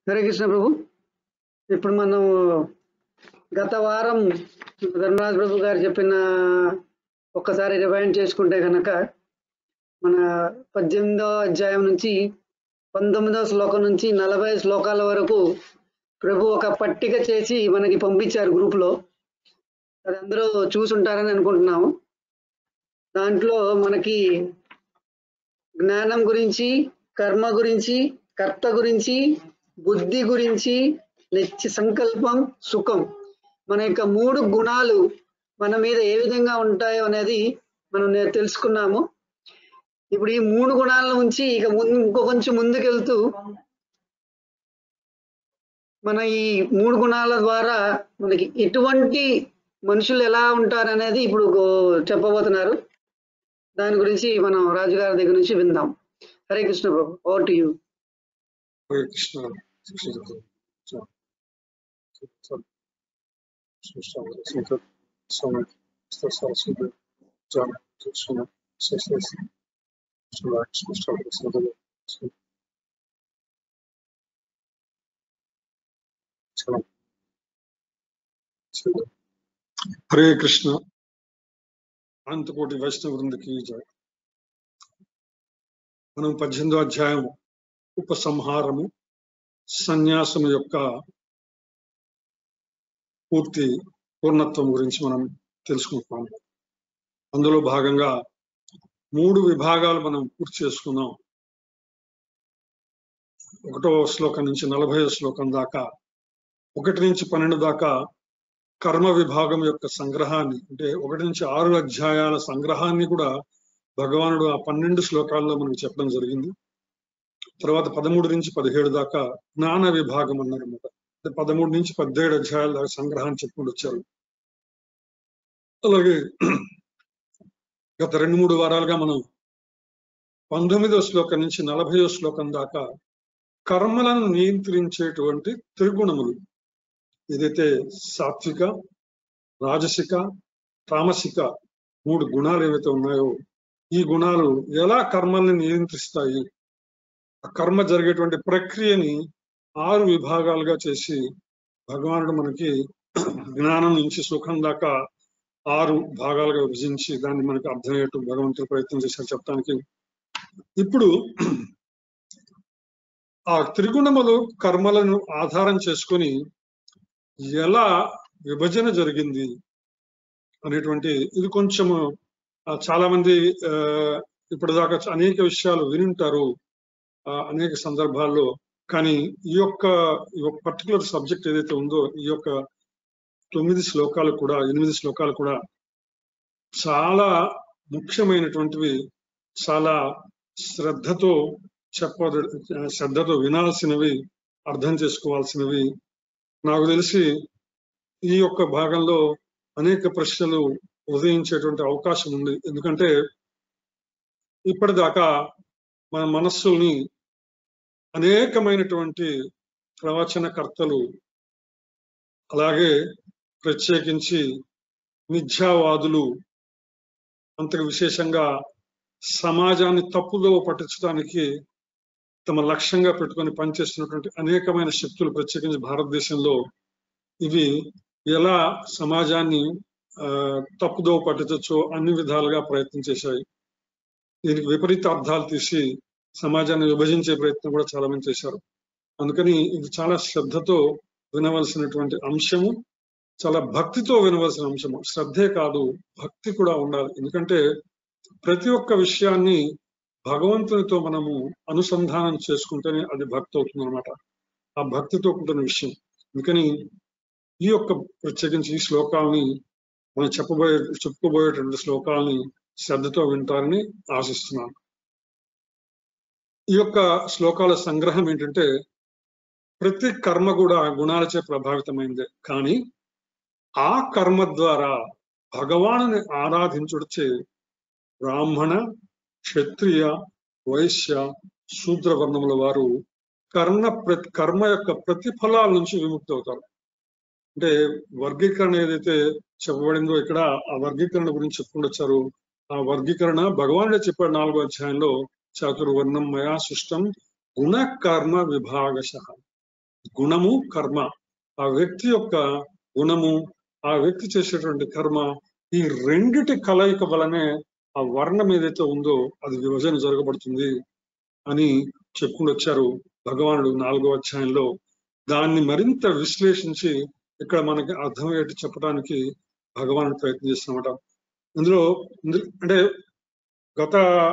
హరే కృష్ణ ప్రభు. ఇప్పుడు మనం గత వారం ధర్మరాజ్ ప్రభు గారు చెప్పిన ఒక్కసారి రివైండ్ చేసుకుంటే కనుక మన 18వ అధ్యాయం నుంచి 19వ శ్లోకం నుంచి 40 శ్లోకాల వరకు ప్రభు ఒక పట్టిక చేసి మనకి పంపించారు గ్రూప్లో. అది అందరూ చూసుంటారని అనుకుంటున్నాము. దాంట్లో మనకి జ్ఞానం గురించి, కర్మ గురించి, కర్త గురించి, బుద్ధి గురించి, నిత్య సంకల్పం, సుఖం, మన యొక్క 3 గుణాలు మన మీద ఏ విధంగా ఉంటాయో అనేది మనం తెలుసుకున్నాము. ఇప్పుడు ఈ 3 గుణాల నుంచి ఇక కొంచెం ముందుకెళ్తూ మన ఈ 3 గుణాల ద్వారా మనకి ఎటువంటి మనుషులు ఎలా ఉంటారు అనేది ఇప్పుడు చెప్పబోతున్నారు. దాని గురించి మనం రాజుగారి దగ్గర నుంచి విందాం. హరే కృష్ణ బాబు, over to you. Hare Krishna. Hare Krishna. అనంతకోటి వైష్ణవ వృందకి జయ. మనం 18వ అధ్యాయం ఉపసంహారము, సన్యాసం యొక్క పూర్ణత్వం గురించి మనం తెలుసుకుంటున్నాము. అందులో భాగంగా 3 విభాగాలు మనం పూర్తి చేసుకున్నాం. 1వ శ్లోకం నుంచి 40వ శ్లోకం దాకా, 1 నుంచి 12 దాకా కర్మ విభాగం యొక్క సంగ్రహాన్ని, అంటే 1 నుంచి 6 అధ్యాయాల సంగ్రహాన్ని కూడా భగవానుడు ఆ 12 శ్లోకాల్లో మనకు చెప్పడం జరిగింది. తర్వాత 13 నుంచి 17 దాకా జ్ఞాన విభాగం అన్నారన్నమాట. 13 నుంచి 17 అధ్యాయాల దాకా సంగ్రహాన్ని చెప్పుకుంటూ వచ్చారు. అలాగే గత 2-3 వారాలుగా మనం 19వ శ్లోకం నుంచి 40వ శ్లోకం దాకా కర్మలను నియంత్రించేటువంటి త్రిగుణములు, ఏదైతే సాత్విక, రాజసిక, తామసిక 3 గుణాలు ఏవైతే ఉన్నాయో, ఈ గుణాలు ఎలా కర్మల్ని నియంత్రిస్తాయి, ఆ కర్మ జరిగేటువంటి ప్రక్రియని 6 విభాగాలుగా చేసి భగవానుడు మనకి జ్ఞానం నుంచి సుఖం దాకా 6 భాగాలుగా విభజించి దాన్ని మనకి అర్థమయ్యేట్టు భగవంతుడు ప్రయత్నం చేశారు చెప్పడానికి. ఇప్పుడు ఆ త్రిగుణములు కర్మలను ఆధారం చేసుకొని ఎలా విభజన జరిగింది అనేటువంటి, ఇది కొంచెము చాలా మంది ఇప్పటిదాకా అనేక విషయాలు వినుంటారు అనేక సందర్భాల్లో. కానీ ఈ యొక్క పర్టికులర్ సబ్జెక్ట్ ఏదైతే ఉందో, ఈ యొక్క 8 శ్లోకాలు కూడా చాలా ముఖ్యమైనటువంటివి, చాలా శ్రద్ధతో వినాల్సినవి, అర్థం చేసుకోవాల్సినవి. నాకు తెలిసి ఈ యొక్క భాగంలో అనేక ప్రశ్నలు ఉదయించేటువంటి అవకాశం ఉంది. ఎందుకంటే ఇప్పటిదాకా మన మనస్సుల్ని అనేకమైనటువంటి ప్రవచనకర్తలు, అలాగే ప్రత్యేకించి మిథ్యావాదులు, అంతకు విశేషంగా సమాజాన్ని తప్పుదో పట్టించడానికి తమ లక్ష్యంగా పెట్టుకొని పనిచేస్తున్నటువంటి అనేకమైన శక్తులు, ప్రత్యేకించి భారతదేశంలో, ఇవి ఎలా సమాజాన్ని తప్పుదో పట్టించవచ్చో అన్ని విధాలుగా ప్రయత్నం చేశాయి. దీనికి విపరీత అర్థాలు తీసి సమాజాన్ని విభజించే ప్రయత్నం కూడా చాలా మంది చేశారు. అందుకని ఇది చాలా శ్రద్ధతో వినవలసినటువంటి అంశము, చాలా భక్తితో వినవలసిన అంశము. శ్రద్ధే కాదు, భక్తి కూడా ఉండాలి. ఎందుకంటే ప్రతి ఒక్క విషయాన్ని భగవంతునితో మనము అనుసంధానం చేసుకుంటేనే అది భక్తి అవుతుంది అనమాట. ఆ భక్తితో కూడిన విషయం. అందుకని ఈ యొక్క ప్రత్యేకించి ఈ శ్లోకాలని మనం చెప్పుకోబోయేటువంటి శ్లోకాలని శ్రద్ధతో వింటారని ఆశిస్తున్నాను. ఈ యొక్క శ్లోకాల సంగ్రహం ఏంటంటే, ప్రతి కర్మ కూడా గుణాలచే ప్రభావితమైందే, కానీ ఆ కర్మ ద్వారా భగవానుని ఆరాధించుడిచే బ్రాహ్మణ, క్షత్రియ, వైశ్య, శూద్ర వర్ణముల వారు కర్మ యొక్క ప్రతిఫలాల నుంచి విముక్తి అవుతారు. అంటే వర్గీకరణ ఏదైతే చెప్పబడిందో ఇక్కడ, ఆ వర్గీకరణ గురించి చెప్పుకుంటూ వచ్చారు. ఆ వర్గీకరణ భగవానుడే చెప్పాడు 4వ అధ్యాయంలో, చాతుర్వర్ణం మయా సృష్టం గుణ కర్మ విభాగశః. గుణము కర్మ, ఆ వ్యక్తి యొక్క గుణము, ఆ వ్యక్తి చేసేటువంటి కర్మ, ఈ రెండిటి కలయిక వలనే ఆ వర్ణం ఏదైతే ఉందో అది విభజన జరగబడుతుంది అని చెప్పుకుంటూ వచ్చారు భగవానుడు 4వ అధ్యాయంలో. దాన్ని మరింత విశ్లేషించి ఇక్కడ మనకి అర్థమయ్యేట్టు చెప్పడానికి భగవానుడు ప్రయత్నం చేస్తున్నమాట. ఇందులో అంటే గత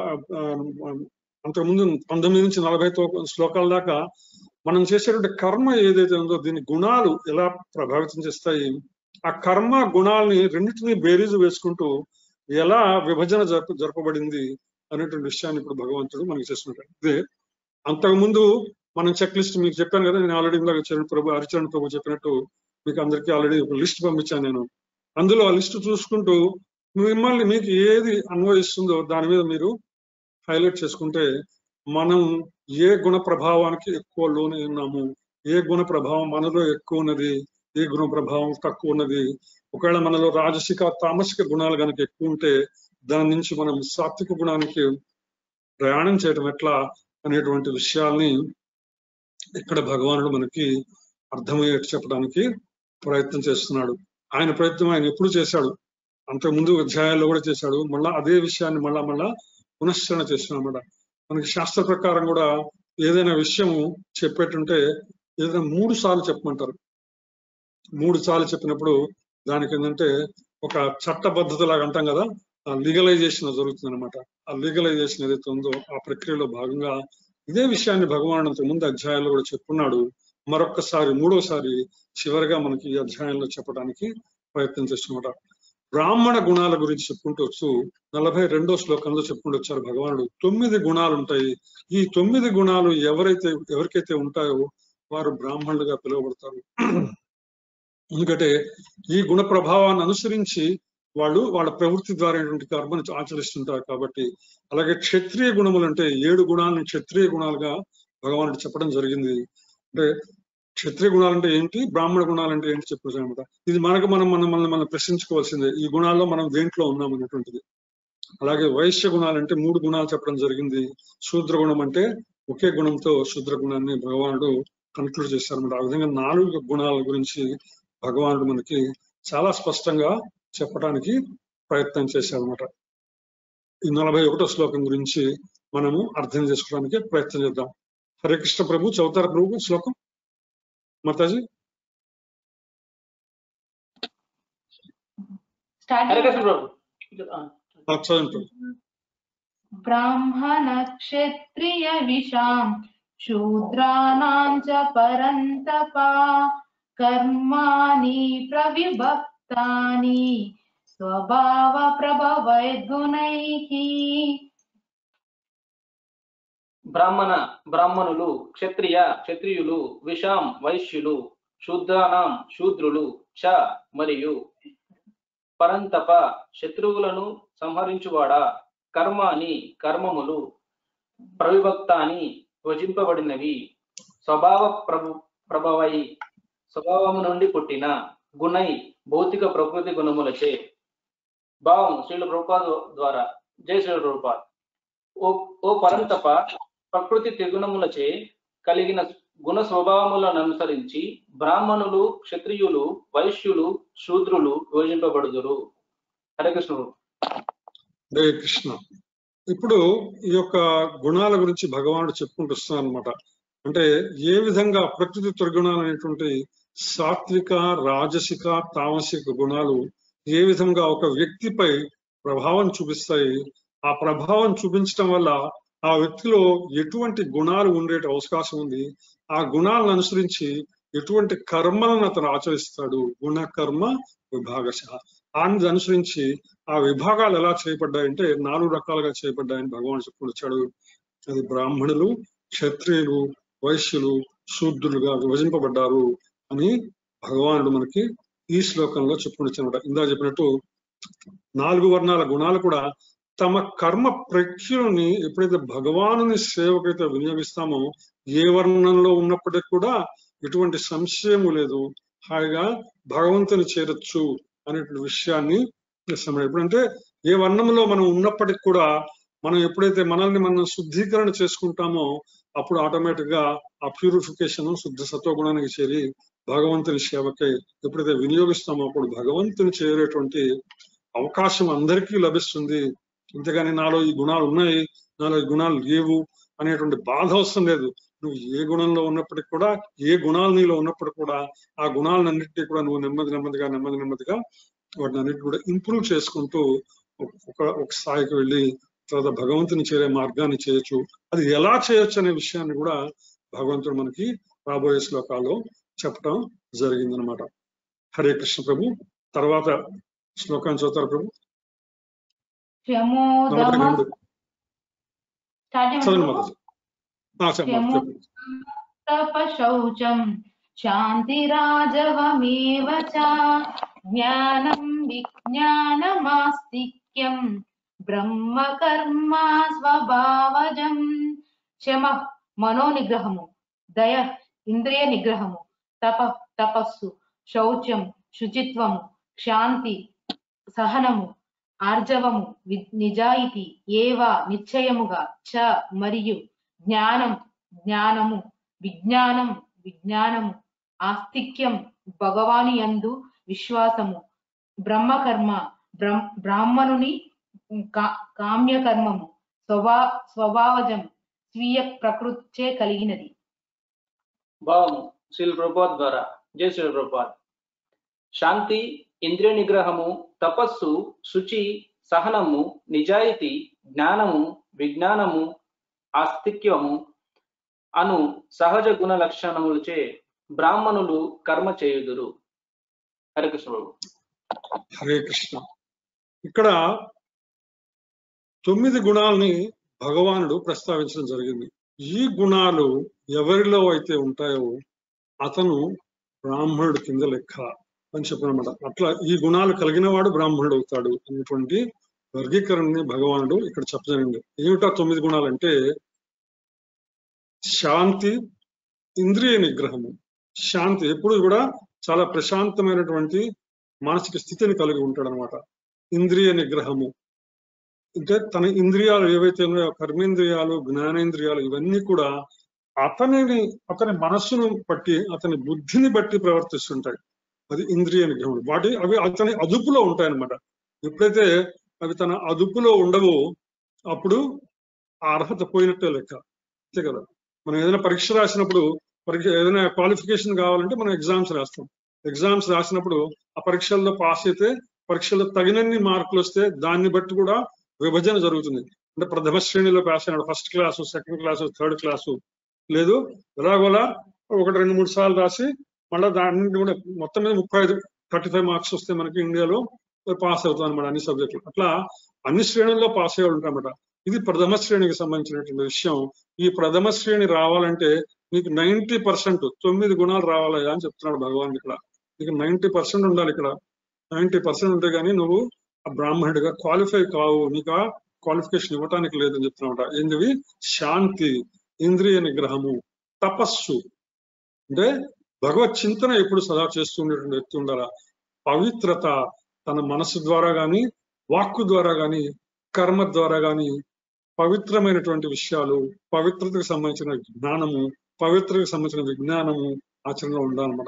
అంతకుముందు 19 నుంచి 40 శ్లోకాల దాకా మనం చేసేటువంటి కర్మ ఏదైతే ఉందో దీని గుణాలు ఎలా ప్రభావితం చేస్తాయి, ఆ కర్మ గుణాలని రెండింటినీ బేరీజు వేసుకుంటూ ఎలా విభజన జరపబడింది అనేటువంటి విషయాన్ని ఇప్పుడు భగవంతుడు మనకి చేస్తున్నట్టు. ఇదే అంతకుముందు మనం చెక్ లిస్ట్ మీకు చెప్పాను కదా, నేను ఆల్రెడీ ఇందాక హరిచరణ్ ప్రభు చెప్పినట్టు మీకు అందరికీ ఆల్రెడీ ఒక లిస్ట్ పంపించాను నేను. అందులో ఆ లిస్ట్ చూసుకుంటూ మీకు ఏది అన్వయిస్తుందో దాని మీద మీరు హైలైట్ చేసుకుంటే మనం ఏ గుణ ప్రభావానికి ఎక్కువ లోనే ఉన్నాము, ఏ గుణ ప్రభావం మనలో ఎక్కువ ఉన్నది, ఏ గుణ ప్రభావం తక్కువ ఉన్నది, ఒకవేళ మనలో రాజసిక తామసిక గుణాలు కనుక ఎక్కువ ఉంటే దాని నుంచి మనం సాత్విక గుణానికి ప్రయాణం చేయడం ఎట్లా అనేటువంటి విషయాల్ని ఇక్కడ భగవానుడు మనకి అర్థమయ్యేట్టు చెప్పడానికి ప్రయత్నం చేస్తున్నాడు. ఆయన ప్రయత్నం ఆయన ఎప్పుడు చేశాడు, అంతకుముందు అధ్యాయాల్లో కూడా చేశాడు, మళ్ళా అదే విషయాన్ని మళ్ళా పునశ్చరణ చేస్తున్నాడు. మనకి శాస్త్ర ప్రకారం కూడా ఏదైనా విషయము చెప్పేటుంటే ఏదైనా 3 సార్లు చెప్పమంటారు. 3 సార్లు చెప్పినప్పుడు దానికి ఏంటంటే ఒక చట్టబద్ధత లాగా అంటాం కదా, ఆ లీగలైజేషన్ జరుగుతుంది అనమాట. ఆ లీగలైజేషన్ ఏదైతే ఉందో ఆ ప్రక్రియలో భాగంగా ఇదే విషయాన్ని భగవానుడు అంతకు ముందు అధ్యాయాల్లో కూడా చెప్పుకున్నాడు. మరొక్కసారి 3వసారి చివరిగా మనకి ఈ అధ్యాయంలో చెప్పడానికి ప్రయత్నం చేస్తున్నమాట. బ్రాహ్మణ గుణాల గురించి చెప్పుకుంటూ వచ్చు 42వ శ్లోకంలో చెప్పుకుంటూ వచ్చారు భగవానుడు. 9 గుణాలు ఉంటాయి. ఈ 9 గుణాలు ఎవరికైతే ఉంటాయో వారు బ్రాహ్మణులుగా పిలువబడతారు. ఎందుకంటే ఈ గుణ ప్రభావాన్ని అనుసరించి వాళ్ళు వాళ్ళ ప్రవృత్తి ద్వారా కర్మను ఆచరిస్తుంటారు కాబట్టి. అలాగే క్షత్రియ గుణములు అంటే 7 గుణాలను క్షత్రియ గుణాలుగా భగవానుడు చెప్పడం జరిగింది. అంటే క్షత్రియ గుణాలు అంటే ఏంటి, బ్రాహ్మణ గుణాలు అంటే ఏంటి చెప్పేసి అనమాట. ఇది మనం ప్రశ్నించుకోవాల్సిందే, ఈ గుణాల్లో మనం దేంట్లో ఉన్నాం అనేటువంటిది. అలాగే వైశ్య గుణాలు అంటే 3 గుణాలు చెప్పడం జరిగింది. శూద్ర గుణం అంటే ఒకే గుణంతో శూద్ర గుణాన్ని భగవానుడు కన్క్లూడ్ చేశారనమాట. ఆ విధంగా 4 గుణాల గురించి భగవానుడు మనకి చాలా స్పష్టంగా చెప్పడానికి ప్రయత్నం చేశారనమాట. ఈ 41వ శ్లోకం గురించి మనము అర్థం చేసుకోవడానికి ప్రయత్నం చేద్దాం. హరే కృష్ణ ప్రభు చదువుతారు ప్రభు శ్లోకం మాతాజీ. బ్రాహ్మణ క్షత్రియ విషాం శూద్రాణాం చ పరంతప కర్మాణి ప్రవిభక్తాని స్వభావ ప్రభవైర్గుణైః. బ్రాహ్మణులు, క్షత్రియులు, విషాం వైశ్యులు, శూద్రానాం శూద్రులు, చ మరియు పరంతప శత్రువులను సంహరించువాడా, కర్మాని కర్మములు, ప్రవిభక్తాని విభజింపబడినవి, ప్రభవై స్వభావము నుండి పుట్టిన, గుణై భౌతిక ప్రకృతి గుణములచే. భావం శ్రీల ప్రభుపాద ద్వారా. జై శ్రీల ప్రభుపాద. ఓ పరంతప ప్రకృతి త్రిగుణములచే కలిగిన గుణ స్వభావములను అనుసరించి బ్రాహ్మణులు, క్షత్రియులు, వైశ్యులు, శూద్రులు విభజింపబడుదురు. హరే కృష్ణ. హరే కృష్ణ. ఇప్పుడు ఈ యొక్క గుణాల గురించి భగవానుడు చెప్పుకుంటూ వస్తున్నాను అనమాట. అంటే ఏ విధంగా ప్రకృతి త్రిగుణాలు అనేటువంటి సాత్విక, రాజసిక, తామసిక గుణాలు ఏ విధంగా ఒక వ్యక్తిపై ప్రభావం చూపిస్తాయి, ఆ ప్రభావం చూపించడం వల్ల ఆ వ్యక్తిలో ఎటువంటి గుణాలు ఉండే అవకాశం ఉంది, ఆ గుణాలను అనుసరించి ఎటువంటి కర్మలను అతను ఆచరిస్తాడు, గుణ కర్మ విభాగశ. దాన్ని అనుసరించి ఆ విభాగాలు ఎలా చేయబడ్డాయంటే 4 రకాలుగా చేయబడ్డాయని భగవాన్ చెప్పుకొచ్చాడు. అది బ్రాహ్మణులు, క్షత్రియులు, వైశ్యులు, శూద్రులుగా విభజింపబడ్డారు అని భగవానుడు మనకి ఈ శ్లోకంలో చెప్పుకొచ్చానమాట. ఇందా చెప్పినట్టు 4 వర్ణాల గుణాలు కూడా తమ కర్మ ప్రక్రియని ఎప్పుడైతే భగవానుని సేవకైతే వినియోగిస్తామో ఏ వర్ణంలో ఉన్నప్పటికీ కూడా ఎటువంటి సంశయము లేదు, హాయిగా భగవంతుని చేరొచ్చు అనేటువంటి విషయాన్ని ఇస్తాం. ఎప్పుడంటే ఏ వర్ణంలో మనం ఉన్నప్పటికి కూడా మనం ఎప్పుడైతే మనల్ని మనం శుద్ధీకరణ చేసుకుంటామో అప్పుడు ఆటోమేటిక్ గా ఆ ప్యూరిఫికేషన్ శుద్ధ సత్వగుణానికి చేరి భగవంతుని సేవకై ఎప్పుడైతే వినియోగిస్తామో అప్పుడు భగవంతుని చేరేటువంటి అవకాశం అందరికీ లభిస్తుంది. ఇంతగాని నాలో ఈ గుణాలు ఉన్నాయి, నాలో ఈ గుణాలు లేవు అనేటువంటి బాధ అవసరం లేదు. నువ్వు ఏ గుణంలో ఉన్నప్పటికీ కూడా, ఏ గుణాలు నీలో ఉన్నప్పటికీ కూడా ఆ గుణాలన్నింటినీ కూడా నువ్వు నెమ్మదిగా వాటిని అన్నిటి కూడా ఇంప్రూవ్ చేసుకుంటూ ఒక స్థాయికి వెళ్ళి తర్వాత భగవంతుని చేరే మార్గాన్ని చేయొచ్చు. అది ఎలా చేయొచ్చు అనే విషయాన్ని కూడా భగవంతుడు మనకి రాబోయే శ్లోకాల్లో చెప్పడం జరిగిందనమాట. హరే కృష్ణ ప్రభు. తర్వాత శ్లోకాన్ని చదువుతారు ప్రభు. శౌచం శాంతిరాజవమేవ చ జ్ఞానం విజ్ఞానమాస్తిక్యం బ్రహ్మ కర్మ స్వభావజం. శమ మనోనిగ్రహము, దయ ఇంద్రియ నిగ్రహము, తపస్సు, శౌచం శుచిత్వము, శాంతి సహనము, ఆర్జవము నిజాయితీ, ఏవ నిశ్చయముగా, చ మరియు, జ్ఞానము విజ్ఞానము, ఆస్తిక్యం భగవాని యందు విశ్వాసము, బ్రహ్మకర్మ బ్రాహ్మణుని కామ్యకర్మము, స్వభావజం స్వీయ ప్రకృతిచే కలిగినది. భావము శ్రీల ప్రభుపాద్ ద్వారా. జై శ్రీల ప్రభుపాద్. శాంతి, ఇంద్రియ నిగ్రహము, తపస్సు, శుచి, సహనము, నిజాయితీ, జ్ఞానము, విజ్ఞానము, ఆస్తిక్యము అను సహజ గుణ లక్షణములచే బ్రాహ్మణులు కర్మ చేయుదురు. హరే కృష్ణ ప్రభు. హరే కృష్ణ. ఇక్కడ 9 గుణాలని భగవానుడు ప్రస్తావించడం జరిగింది. ఈ గుణాలు ఎవరిలో అయితే ఉంటాయో అతను బ్రాహ్మణుడు కింద లెక్క అని చెప్పినమాట. అట్లా ఈ గుణాలు కలిగిన వాడు బ్రాహ్మణుడు అవుతాడు అనేటువంటి వర్గీకరణని భగవానుడు ఇక్కడ చెప్పజరిగింది. ఏమిటా 9 గుణాలు అంటే శాంతి, ఇంద్రియ నిగ్రహము. శాంతి ఎప్పుడు కూడా చాలా ప్రశాంతమైనటువంటి మానసిక స్థితిని కలిగి ఉంటాడు అనమాట. ఇంద్రియ నిగ్రహము అంటే తన ఇంద్రియాలు ఏవైతే ఉన్నాయో, కర్మేంద్రియాలు, జ్ఞానేంద్రియాలు, ఇవన్నీ కూడా అతని మనస్సును బట్టి, అతని బుద్ధిని బట్టి ప్రవర్తిస్తుంటాయి. అది ఇంద్రియ నిగ్రహం. అవి అతని అదుపులో ఉంటాయన్నమాట. ఎప్పుడైతే అవి తన అదుపులో ఉండవో అప్పుడు ఆ అర్హత పోయినట్టే లెక్క. అంతే కదా. మనం ఏదైనా పరీక్ష రాసినప్పుడు, ఏదైనా క్వాలిఫికేషన్ కావాలంటే మనం ఎగ్జామ్స్ రాస్తాం. ఎగ్జామ్స్ రాసినప్పుడు ఆ పరీక్షల్లో పాస్ అయితే, పరీక్షల్లో తగినన్ని మార్కులు వస్తే దాన్ని బట్టి కూడా విభజన జరుగుతుంది. అంటే ప్రథమ శ్రేణిలో పాస్ అయినాడు, first class, second class, third class, లేదు ఎలాగోలా 1, 2, 3 సార్లు రాసి మళ్ళీ దాన్ని కూడా మొత్తం మీద 35 మార్క్స్ వస్తే మనకి ఇండియాలో పాస్ అవుతాం అనమాట అన్ని సబ్జెక్టులు. అట్లా అన్ని శ్రేణుల్లో పాస్ అయ్యే ఉంటామన్నమాట. ఇది ప్రథమ శ్రేణికి సంబంధించినటువంటి విషయం. ఈ ప్రథమ శ్రేణి రావాలంటే నీకు 90% 9 గుణాలు రావాలి అని చెప్తున్నాడు భగవాన్. ఇక్కడ నీకు 90% ఉండాలి. ఇక్కడ 90% ఉంటే గానీ నువ్వు ఆ బ్రాహ్మణుడిగా క్వాలిఫై కావు, నీకు ఆ క్వాలిఫికేషన్ ఇవ్వటానికి లేదని చెప్తున్నమాట. ఏంటివి? శాంతి, ఇంద్రియ నిగ్రహము, తపస్సు అంటే భగవత్ చింతన ఎప్పుడు సదా చేస్తూ ఉండేటువంటి వ్యక్తి ఉండాలా. పవిత్రత, తన మనసు ద్వారా గాని, వాక్కు ద్వారా గాని, కర్మ ద్వారా గాని పవిత్రమైనటువంటి విషయాలు, పవిత్రతకు సంబంధించిన జ్ఞానము, పవిత్రతకు సంబంధించిన విజ్ఞానము ఆచరణలో ఉండాలన్నమాట.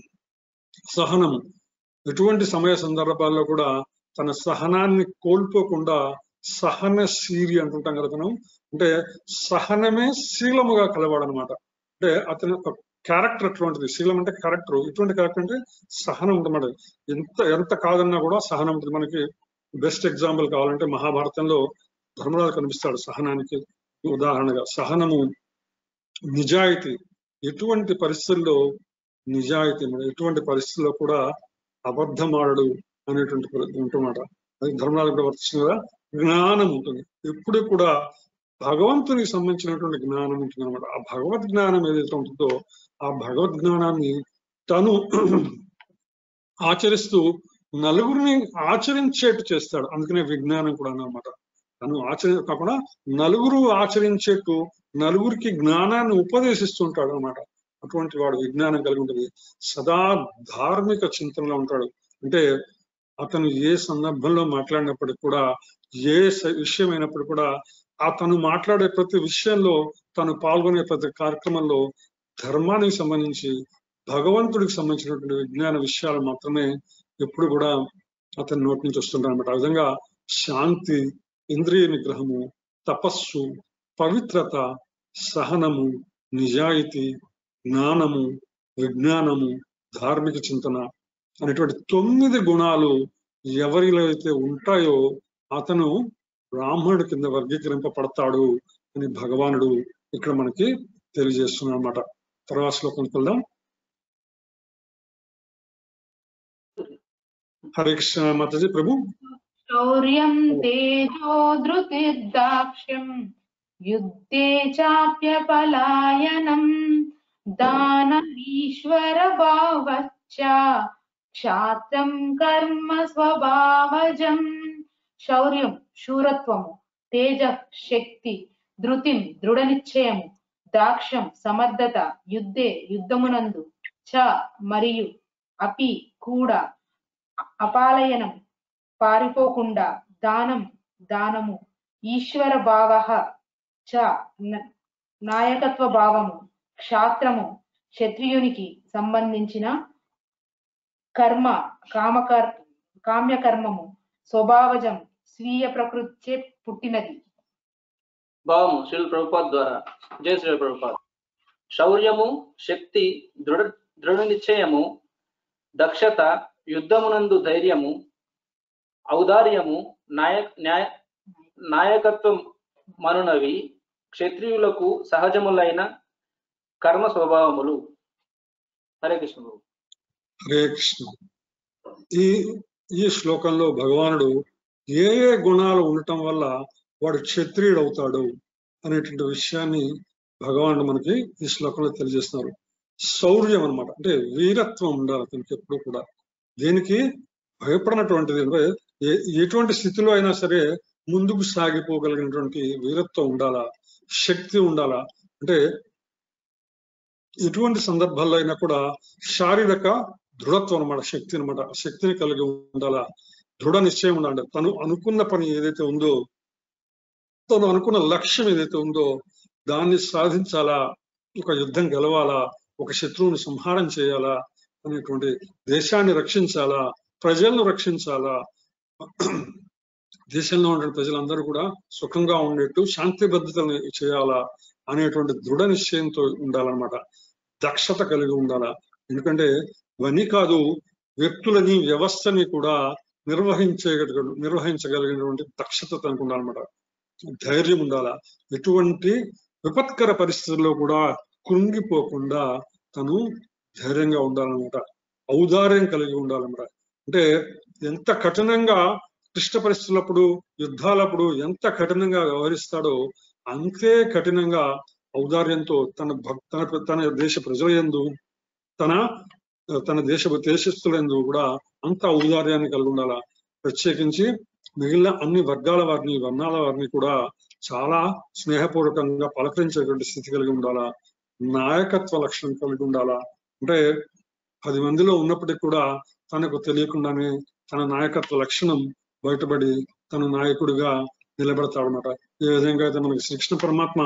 సహనము, ఎటువంటి సమయ సందర్భాల్లో కూడా తన సహనాన్ని కోల్పోకుండా సహనశీలి అంటుంటాం కదా మనం. అంటే సహనమే శీలముగా కలవాడనమాట. అంటే అతని ఒక క్యారెక్టర్ అటువంటిది. శీలం అంటే క్యారెక్టర్. ఇటువంటి క్యారెక్టర్ అంటే సహనం ఉందన్నమాట. ఎంత కాదన్నా కూడా సహనం ఉంటుంది. మనకి బెస్ట్ ఎగ్జాంపుల్ కావాలంటే మహాభారతంలో ధర్మరాజు కనిపిస్తాడు సహనానికి ఉదాహరణగా. సహనము, నిజాయితీ, ఎటువంటి పరిస్థితుల్లో నిజాయితీ, ఎటువంటి పరిస్థితుల్లో కూడా అబద్ధమాడడు అనేటువంటి ఉంటున్నమాట. అది ధర్మరాజు ప్రవర్తిస్తుంది కదా. జ్ఞానం ఉంటుంది, ఎప్పుడు కూడా భగవంతునికి సంబంధించినటువంటి జ్ఞానం ఉంటుంది అనమాట. ఆ భగవద్ జ్ఞానం ఏదైతే ఉంటుందో ఆ భగవద్ జ్ఞానాన్ని తను ఆచరిస్తూ నలుగురిని ఆచరించేట్టు చేస్తాడు. అందుకనే విజ్ఞానం కూడా అన్నమాట. తను కాకుండా నలుగురు ఆచరించేట్టు నలుగురికి జ్ఞానాన్ని ఉపదేశిస్తుంటాడు అనమాట. అటువంటి వాడు విజ్ఞానం కలిగి ఉంటుంది. సదా ధార్మిక చింతనలో ఉంటాడు. అంటే అతను ఏ సందర్భంలో మాట్లాడినప్పటికీ కూడా, ఏ విషయం అయినప్పుడు కూడా తను మాట్లాడే ప్రతి విషయంలో, తను పాల్గొనే ప్రతి కార్యక్రమంలో ధర్మానికి సంబంధించి, భగవంతుడికి సంబంధించినటువంటి విజ్ఞాన విషయాలు మాత్రమే ఎప్పుడు కూడా అతని నోటి నుంచి వస్తుంటాయి అనమాట. ఆ విధంగా శాంతి, ఇంద్రియ నిగ్రహము, తపస్సు, పవిత్రత, సహనము, నిజాయితీ, జ్ఞానము, విజ్ఞానము, ధార్మిక చింతన అనేటువంటి 9 గుణాలు ఎవరిలో అయితే ఉంటాయో అతను బ్రాహ్మణుడి కింద వర్గీకరింపబడతాడు అని భగవానుడు ఇక్కడ మనకి తెలియజేస్తున్నాడు అన్నమాట. తర్వాత శ్లోకానికి వెళ్దాం. హరే కృష్ణ మాతాజీ ప్రభు. శౌర్యం తేజో ధృతిర్దాక్ష్యం యుద్ధే చాప్యపలాయనం దానమీశ్వర భావచ్చ క్షాత్రం కర్మ స్వభావజం. శౌర్యం శూరత్వము, తేజ శక్తి, ధృతిం దృఢ నిశ్చయము, దాక్ష్యం సమర్థత, యుద్ధే యుద్ధమునందు, చ మరియు, అపి కూడా, అపాలయనం పారిపోకుండా, దానం దానము, ఈశ్వర భావ చ నాయకత్వ భావము, క్షాత్రము క్షత్రియునికి సంబంధించిన కర్మ కామ్యకర్మము, స్వభావజం స్వీయ ప్రకృతిచే పుట్టినది. భావము శ్రీల ప్రభుపాద్ ద్వారా. జై శ్రీ ప్రభుపాద్. శౌర్యము శక్తి, దృఢ నిశ్చయము, దక్షత, యుద్ధమునందు ధైర్యము, ఔదార్యము, నాయకత్వం మనునవి క్షత్రియులకు సహజములైన కర్మ స్వభావములు. హరే కృష్ణ. హరే కృష్ణ. ఈ శ్లోకంలో భగవానుడు ఏ ఏ గుణాలు ఉండటం వల్ల వాడు క్షత్రియుడు అవుతాడు అనేటువంటి విషయాన్ని భగవానుడు మనకి ఈ శ్లోకంలో తెలియజేస్తున్నారు. శౌర్యం అన్నమాట, అంటే వీరత్వం ఉండాలి అతనికి ఎప్పుడు కూడా. దేనికి భయపడినటువంటిది, అంటే ఎటువంటి స్థితిలో అయినా సరే ముందుకు సాగిపోగలిగినటువంటి వీరత్వం ఉండాలా, శక్తి ఉండాలా. అంటే ఎటువంటి సందర్భాల్లో అయినా కూడా శారీరక దృఢత్వం అనమాట, శక్తి అనమాట. శక్తిని కలిగి ఉండాలా, దృఢ నిశ్చయం ఉండాలి. తను అనుకున్న పని ఏదైతే ఉందో, తను అనుకున్న లక్ష్యం ఏదైతే ఉందో దాన్ని సాధించాలా, ఒక యుద్ధం గెలవాలా, ఒక శత్రువుని సంహారం చేయాలా అనేటువంటి, దేశాన్ని రక్షించాలా, ప్రజలను రక్షించాలా, దేశంలో ఉండే ప్రజలందరూ కూడా సుఖంగా ఉండేట్టు శాంతి భద్రతలు చేయాలా అనేటువంటి దృఢ నిశ్చయంతో ఉండాలన్నమాట. దక్షత కలిగి ఉండాలా. ఎందుకంటే ఇవన్నీ కాదు, వ్యక్తులని వ్యవస్థని కూడా నిర్వహించగలిగినటువంటి దక్షత తనకు ఉండాలన్నమాట. ధైర్యం ఉండాలా. ఎటువంటి విపత్కర పరిస్థితుల్లో కూడా కృంగిపోకుండా తను ధైర్యంగా ఉండాలన్నమాట. ఔదార్యం కలిగి ఉండాలన్నమాట. అంటే ఎంత కఠినంగా క్లిష్ట పరిస్థితులప్పుడు, యుద్ధాలప్పుడు ఎంత కఠినంగా వ్యవహరిస్తాడో అంతే కఠినంగా ఔదార్యంతో తన దేశ ప్రజల యందు, తన దేశస్థులందు కూడా అంత ఔదార్యాన్ని కలిగి ఉండాలా. ప్రత్యేకించి మిగిలిన అన్ని వర్గాల వారిని, వర్ణాల వారిని కూడా చాలా స్నేహపూర్వకంగా పలకరించేటువంటి స్థితి కలిగి ఉండాలా. నాయకత్వ లక్షణం కలిగి ఉండాలా. అంటే 10 మందిలో ఉన్నప్పటికీ కూడా తనకు తెలియకుండానే తన నాయకత్వ లక్షణం బయటపడి తన నాయకుడిగా నిలబడతాడనమాట. ఏ విధంగా అయితే మనకి శ్రీకృష్ణ పరమాత్మ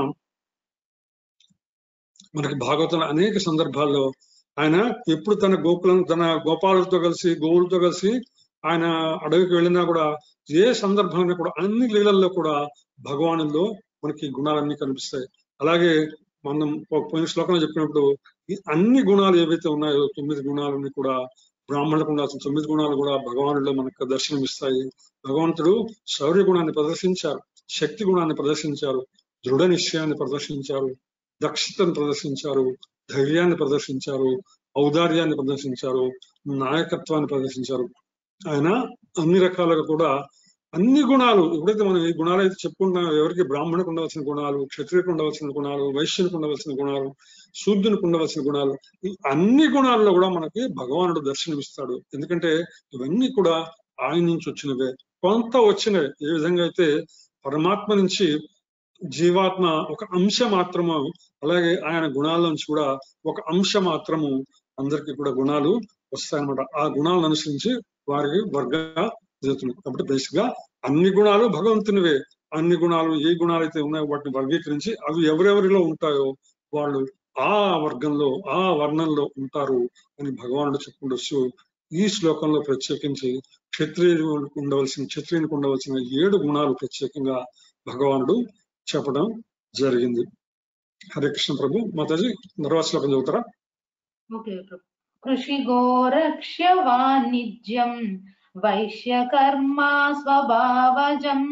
మనకి భాగవతంలో అనేక సందర్భాల్లో ఆయన ఎప్పుడు తన గోపాలతో కలిసి, గోవులతో కలిసి ఆయన అడవికి వెళ్ళినా కూడా, ఏ సందర్భంలో కూడా, అన్ని లీలల్లో కూడా భగవానుల్లో మనకి గుణాలన్నీ కనిపిస్తాయి. అలాగే మనం పోయిన శ్లోకంలో చెప్పినప్పుడు ఈ అన్ని గుణాలు ఏవైతే ఉన్నాయో 9 గుణాలన్నీ కూడా, బ్రాహ్మణులకు ఉండాల్సిన 9 గుణాలు కూడా భగవానుడిలో మనకు దర్శనమిస్తాయి. భగవంతుడు శౌర్య గుణాన్ని ప్రదర్శించారు, శక్తి గుణాన్ని ప్రదర్శించారు, దృఢ నిశ్చయాన్ని ప్రదర్శించారు, దక్షతను ప్రదర్శించారు, ధైర్యాన్ని ప్రదర్శించారు, ఔదార్యాన్ని ప్రదర్శించారు, నాయకత్వాన్ని ప్రదర్శించారు. ఆయన అన్ని రకాలుగా కూడా అన్ని గుణాలు, ఎప్పుడైతే మనం ఈ గుణాలు అయితే చెప్పుకుంటున్నాం, ఎవరికి బ్రాహ్మణుకు ఉండవలసిన గుణాలు, క్షత్రియుకు ఉండవలసిన గుణాలు, వైశ్యునికి ఉండవలసిన గుణాలు, శూద్రునికి ఉండవలసిన గుణాలు, ఈ అన్ని గుణాల్లో కూడా మనకి భగవానుడు దర్శనమిస్తాడు. ఎందుకంటే ఇవన్నీ కూడా ఆయన నుంచి వచ్చినవే, కొంత వచ్చినవే. ఏ విధంగా అయితే పరమాత్మ నుంచి జీవాత్మ ఒక అంశ మాత్రము, అలాగే ఆయన గుణాల నుంచి కూడా ఒక అంశ మాత్రము అందరికీ కూడా గుణాలు వస్తాయన్నమాట. ఆ గుణాలను అనుసరించి వారికి వర్గ జరుగుతుంది. కాబట్టి బేసిక్ గా అన్ని గుణాలు భగవంతునివే, అన్ని గుణాలు ఏ గుణాలు అయితే ఉన్నాయో వాటిని వర్గీకరించి అవి ఎవరెవరిలో ఉంటాయో వాళ్ళు ఆ వర్గంలో ఆ వర్ణంలో ఉంటారు అని భగవానుడు చెప్పుకుంటూ ఈ శ్లోకంలో ప్రత్యేకించి క్షత్రియునికి ఉండవలసిన 7 గుణాలు ప్రత్యేకంగా భగవానుడు చెప్పడం జరిగింది. హరే కృష్ణ ప్రభు. మాతాజీ తర్వాత శ్లోకం చదువుతారా? ఓకే ప్రభు. కృషి గోరక్ష్య వాణిజ్యం వైశ్య కర్మ స్వభావజం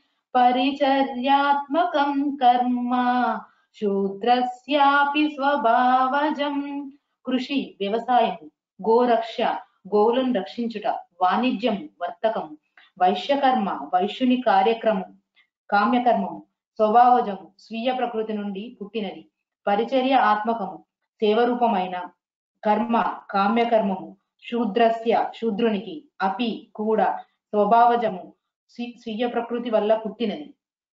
పరిచర్యాత్మకం కర్మ శూద్రస్యాపి స్వభావజం. కృషి వ్యవసాయం, గోరక్ష గోవులను రక్షించుట, వాణిజ్యం వర్తకం, వైశ్యకర్మ వైశ్యుని కార్యక్రమం కామ్యకర్మము, స్వభావజము స్వీయ ప్రకృతి నుండి పుట్టినది, పరిచర్య ఆత్మకము సేవరూపమైన కర్మ కామ్యకర్మము, శూద్రస్య శూద్రునికి, అపి కూడా స్వభావజము స్వీయ ప్రకృతి వల్ల పుట్టినది.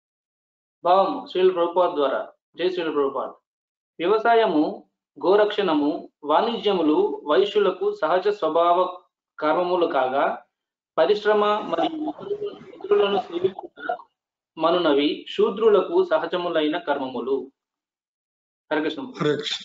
భావం శ్రీల ప్రభుపాద్ ద్వారా. జై శ్రీల ప్రభుపాద్. వ్యవసాయము, గోరక్షణము, వాణిజ్యములు వైశ్యులకు సహజ స్వభావ కర్మములు కాగా పరిశ్రమ మరియు ఇతరులను సేవించుట మనునవి శూద్రులకు సహజములైన కర్మములు. హరే కృష్ణ. హరే కృష్ణ.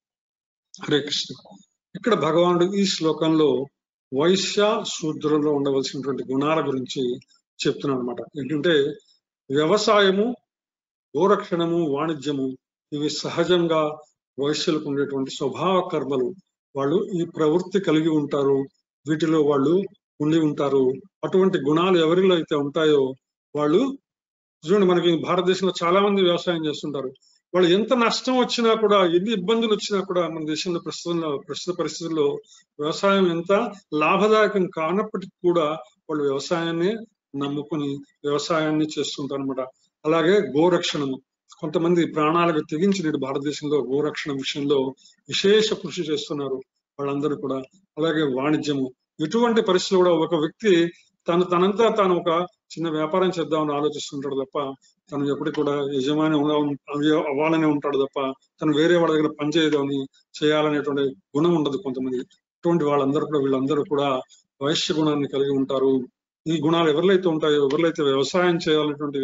హరే కృష్ణ. ఇక్కడ భగవానుడు ఈ శ్లోకంలో వైశ్య శూద్రులలో ఉండవలసినటువంటి గుణాల గురించి చెప్తున్నాడు అనమాట. ఏంటంటే వ్యవసాయము, గోరక్షణము, వాణిజ్యము ఇవి సహజంగా వైశ్యులకు ఉండేటువంటి స్వభావ కర్మలు. వాళ్ళు ఈ ప్రవృత్తి కలిగి ఉంటారు, వీటిలో వాళ్ళు ఉండి ఉంటారు. అటువంటి గుణాలు ఎవరిలో అయితే ఉంటాయో వాళ్ళు చూడండి, మనకి భారతదేశంలో చాలా మంది వ్యవసాయం చేస్తుంటారు. వాళ్ళు ఎంత నష్టం వచ్చినా కూడా, ఎన్ని ఇబ్బందులు వచ్చినా కూడా మన దేశంలో ప్రస్తుత పరిస్థితుల్లో వ్యవసాయం ఎంత లాభదాయకం కానప్పటికీ కూడా వాళ్ళు వ్యవసాయాన్ని నమ్ముకుని వ్యవసాయాన్ని చేస్తుంటారు అనమాట. అలాగే గోరక్షణము, కొంతమంది ప్రాణాలకు తెగించి నేడు భారతదేశంలో గోరక్షణ విషయంలో విశేష కృషి చేస్తున్నారు వాళ్ళందరూ కూడా. అలాగే వాణిజ్యము, ఎటువంటి పరిస్థితులు కూడా ఒక వ్యక్తి తనంతా తాను ఒక చిన్న వ్యాపారం చేద్దామని ఆలోచిస్తుంటాడు తప్ప తను ఎప్పటికి కూడా యజమాని అవ్వాలనే ఉంటాడు తప్ప తను వేరే వాళ్ళ దగ్గర పనిచేయదని చేయాలనేటువంటి గుణం ఉండదు కొంతమంది. అటువంటి వీళ్ళందరూ కూడా వైశ్య గుణాన్ని కలిగి ఉంటారు. ఈ గుణాలు ఎవరిలైతే ఉంటాయో, ఎవరిలైతే వ్యవసాయం చేయాలనేటువంటి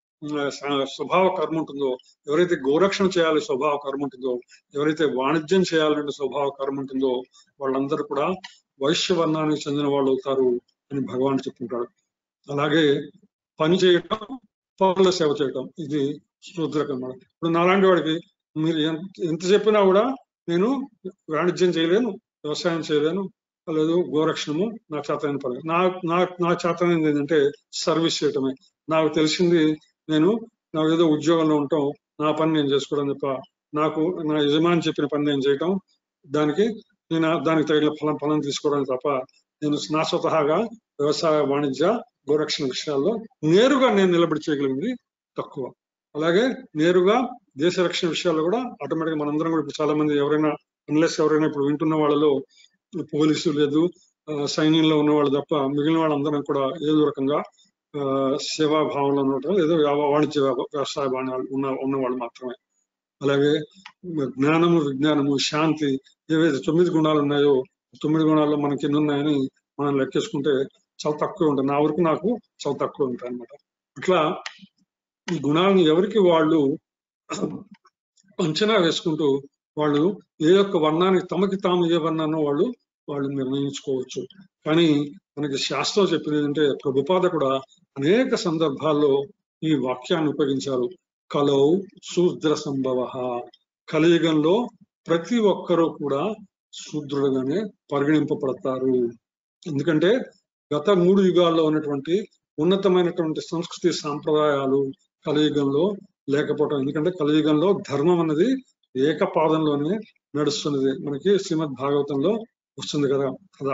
స్వభావ కర్మ ఉంటుందో, ఎవరైతే గోరక్షణ చేయాలి స్వభావ కర్మ ఉంటుందో, ఎవరైతే వాణిజ్యం చేయాలనే స్వభావ కర్మ ఉంటుందో వాళ్ళందరూ కూడా వైశ్య వర్ణానికి చెందిన వాళ్ళు అవుతారు అని భగవాన్ చెప్పుకుంటాడు. అలాగే పని చేయటం, పౌరుల సేవ చేయటం, ఇది శూద్రకర్మ. ఇప్పుడు నాలాంటి వాడికి మీరు ఎంత చెప్పినా కూడా నేను వాణిజ్యం చేయలేను, వ్యవసాయం చేయలేను, లేదు గోరక్షణము నా చేతనైన పని. నా చేతనైనది ఏంటంటే సర్వీస్ చేయటమే. నాకు తెలిసింది నాకు ఏదో ఉద్యోగంలో ఉంటాం, నా పని నేను చేసుకోవడం తప్ప, నాకు నా యజమాని చెప్పిన పని నేను చేయటం, దానికి తగిన ఫలం తీసుకోవడం తప్ప నేను నా స్వతహాగా వ్యవసాయ, వాణిజ్య, గోరక్షణ విషయాల్లో నేరుగా నేను నిలబడి చేయగలిగింది తక్కువ. అలాగే నేరుగా దేశ రక్షణ విషయాల్లో కూడా ఆటోమేటిక్గా మనందరం కూడా ఇప్పుడు చాలా మంది ఎవరైనా ఇప్పుడు వింటున్న వాళ్ళలో పోలీసు లేదు, సైన్యంలో ఉన్న వాళ్ళు తప్ప మిగిలిన వాళ్ళందరం కూడా ఏదో రకంగా సేవాభావంలో ఉండటం, ఏదో వాణిజ్య వ్యవసాయ భావనాలు ఉన్న వాళ్ళు మాత్రమే. అలాగే జ్ఞానము, విజ్ఞానము, శాంతి, ఏవైతే 9 గుణాలు ఉన్నాయో 9 గుణాల్లో మనకి ఎన్ని ఉన్నాయని మనం లెక్కేసుకుంటే చాలా తక్కువ ఉంటాయి. నా వరకు నాకు చాలా తక్కువ ఉంటాయి అనమాట. అట్లా ఈ గుణాలను ఎవరికి వాళ్ళు అంచనా వేసుకుంటూ వాళ్ళు ఏ యొక్క వర్ణానికి తమకి తాము ఏ వర్ణాన్నో వాళ్ళు నిర్ణయించుకోవచ్చు. కానీ మనకి శాస్త్రం చెప్పింది ఏంటంటే ప్రభుపాద కూడా అనేక సందర్భాల్లో ఈ వాక్యాన్ని ఉపయోగించారు. కలౌ శూద్ర సంభవ, కలియుగంలో ప్రతి ఒక్కరూ కూడా శూద్రుడుగానే పరిగణింపబడతారు. ఎందుకంటే గత 3 యుగాల్లో ఉన్నటువంటి ఉన్నతమైనటువంటి సంస్కృతి సాంప్రదాయాలు కలియుగంలో లేకపోవటం. ఎందుకంటే కలియుగంలో ధర్మం అన్నది ఏకపాదంలోనే నడుస్తున్నది. మనకి శ్రీమద్ భాగవతంలో వస్తుంది కదా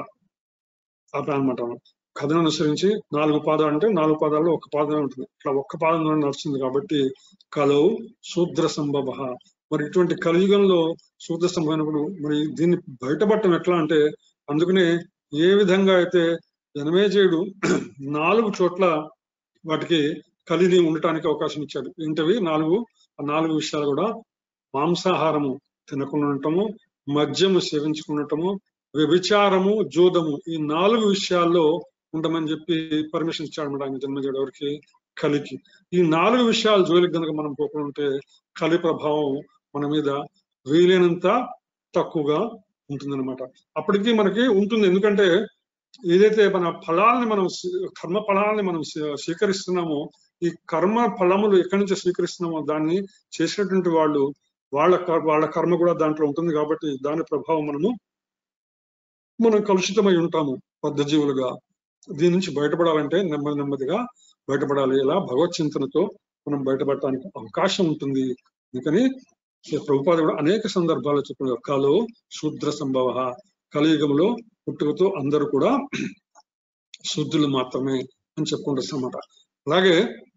అనమాట. కథను అనుసరించి 4 పాదాలు అంటే 4 పాదాల్లో 1 పాదమే ఉంటుంది. ఇట్లా 1 పాదంలో నడుస్తుంది కాబట్టి కలౌ శూద్ర సంభవ. మరి ఇటువంటి కలియుగంలో శూద్ర సంభవమైనప్పుడు మరి దీన్ని బయటపడటం ఎట్లా అంటే, అందుకనే ఏ విధంగా అయితే జనమేజయుడు 4 చోట్ల వాటికి కలిగి ఉండటానికి అవకాశం ఇచ్చాడు. ఏంటవి 4 విషయాలు కూడా మాంసాహారము తినకుండా ఉండటము, మద్యము సేవించుకుండటము, వ్యభిచారము, జూదము, ఈ 4 విషయాల్లో ఉండమని చెప్పి పర్మిషన్ ఇచ్చాడు అనమాట ఆయన జన్మజయుడు. ఎవరికి? కలికి. ఈ 4 విషయాల జోలికి కనుక మనం పోకుంటే కలి ప్రభావం మన మీద వీలైనంత తక్కువగా ఉంటుందన్నమాట. అప్పటికి మనకి ఉంటుంది. ఎందుకంటే ఏదైతే మన ఫలాల్ని మనం కర్మ ఫలాల్ని మనం స్వీకరిస్తున్నామో, ఈ కర్మ ఫలములు ఎక్కడి నుంచి స్వీకరిస్తున్నామో దాన్ని చేసినటువంటి వాళ్ళు వాళ్ళ కర్మ కూడా దాంట్లో ఉంటుంది. కాబట్టి దాని ప్రభావం మనం కలుషితమై ఉంటాము బద్ధజీవులుగా. దీని నుంచి బయటపడాలంటే నెమ్మదిగా బయటపడాలి. ఇలా భగవత్ చింతనతో మనం బయటపడటానికి అవకాశం ఉంటుంది. అందుకని ప్రభుపాద కూడా అనేక సందర్భాల్లో చెప్పిన కాలో శూద్ర సంభవ, కలియుగంలో పుట్టుకతో అందరూ కూడా శూద్రులు మాత్రమే అని చెప్పుకుంటున్నమాట. అలాగే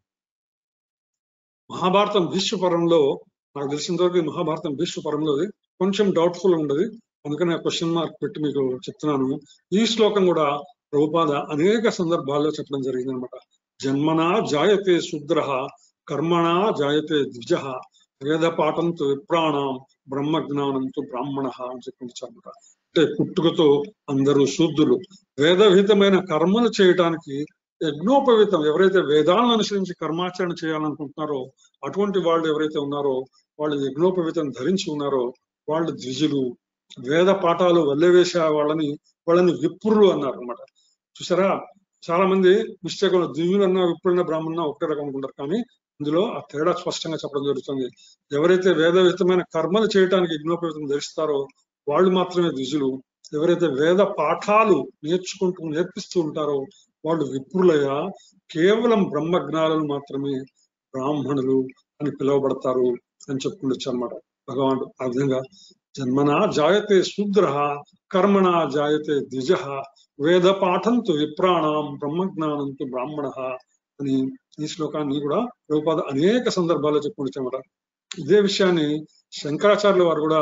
మహాభారతం భీష్మపరంలో నాకు తెలిసినంతవరకు మహాభారతం భీష్మపరంలో కొంచెం డౌట్ఫుల్ ఉండదు. అందుకని ఆ క్వశ్చన్ మార్క్ పెట్టి మీకు చెప్తున్నాను. ఈ శ్లోకం కూడా ప్రభుపాద అనేక సందర్భాల్లో చెప్పడం జరిగింది అనమాట. జన్మనా జాయతే శూద్ర, కర్మణా జాయతే ద్విజ, వేద పాఠంతో విప్రాణం, బ్రహ్మ జ్ఞానంతో బ్రాహ్మణ అని చెప్పించారన్నమాట. అంటే పుట్టుకతో అందరూ శూద్రులు. వేదవిహితమైన కర్మలు చేయటానికి యజ్ఞోపవీతం, ఎవరైతే వేదాలను అనుసరించి కర్మాచరణ చేయాలనుకుంటున్నారో అటువంటి వాళ్ళు ఎవరైతే ఉన్నారో, వాళ్ళు యజ్ఞోపవీతం ధరించి ఉన్నారో వాళ్ళు ద్విజులు. వేద పాఠాలు వల్లెవేసే వాళ్ళని విప్రులు అన్నారు అనమాట. చూసారా, చాలా మంది మిస్టేక్ ద్విజులన్నా విప్రులన్నా బ్రాహ్మణ ఒకటే రకం అనుకుంటారు. కానీ ఇందులో ఆ తేడా స్పష్టంగా చెప్పడం జరుగుతుంది. ఎవరైతే వేదవిహితమైన కర్మలు చేయడానికి యజ్ఞోపవీతం ధరిస్తారో వాళ్ళు మాత్రమే ద్విజులు. ఎవరైతే వేద పాఠాలు నేర్పిస్తూ ఉంటారో వాళ్ళు విప్రులయ్యా. కేవలం బ్రహ్మజ్ఞానులు మాత్రమే బ్రాహ్మణులు అని పిలువబడతారు అని చెప్పుకుండొచ్చు అనమాట భగవానుడు. ఆ విధంగా జన్మనా జాయతే శూద్ర, కర్మణా జాయతే ద్విజ, వేద పాఠంతో విప్రాణం, బ్రహ్మజ్ఞానంతో బ్రాహ్మణ అని ఈ శ్లోకాన్ని కూడా ప్రభుపాద అనేక సందర్భాల్లో చెప్పుకుండొచ్చు అనమాట. ఇదే విషయాన్ని శంకరాచార్యుల వారు కూడా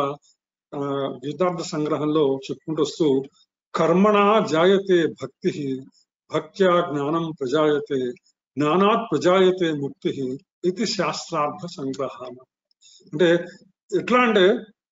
గీతార్థ సంగ్రహంలో చెప్పుకుంటూ వస్తూ, కర్మణా జాయతే భక్తి, భక్త్యా జ్ఞానం ప్రజాయతే, జ్ఞానాత్ ప్రజాయతే ముక్తి ఇది శాస్త్రార్థ సంగ్రహ. అంటే ఎట్లా అంటే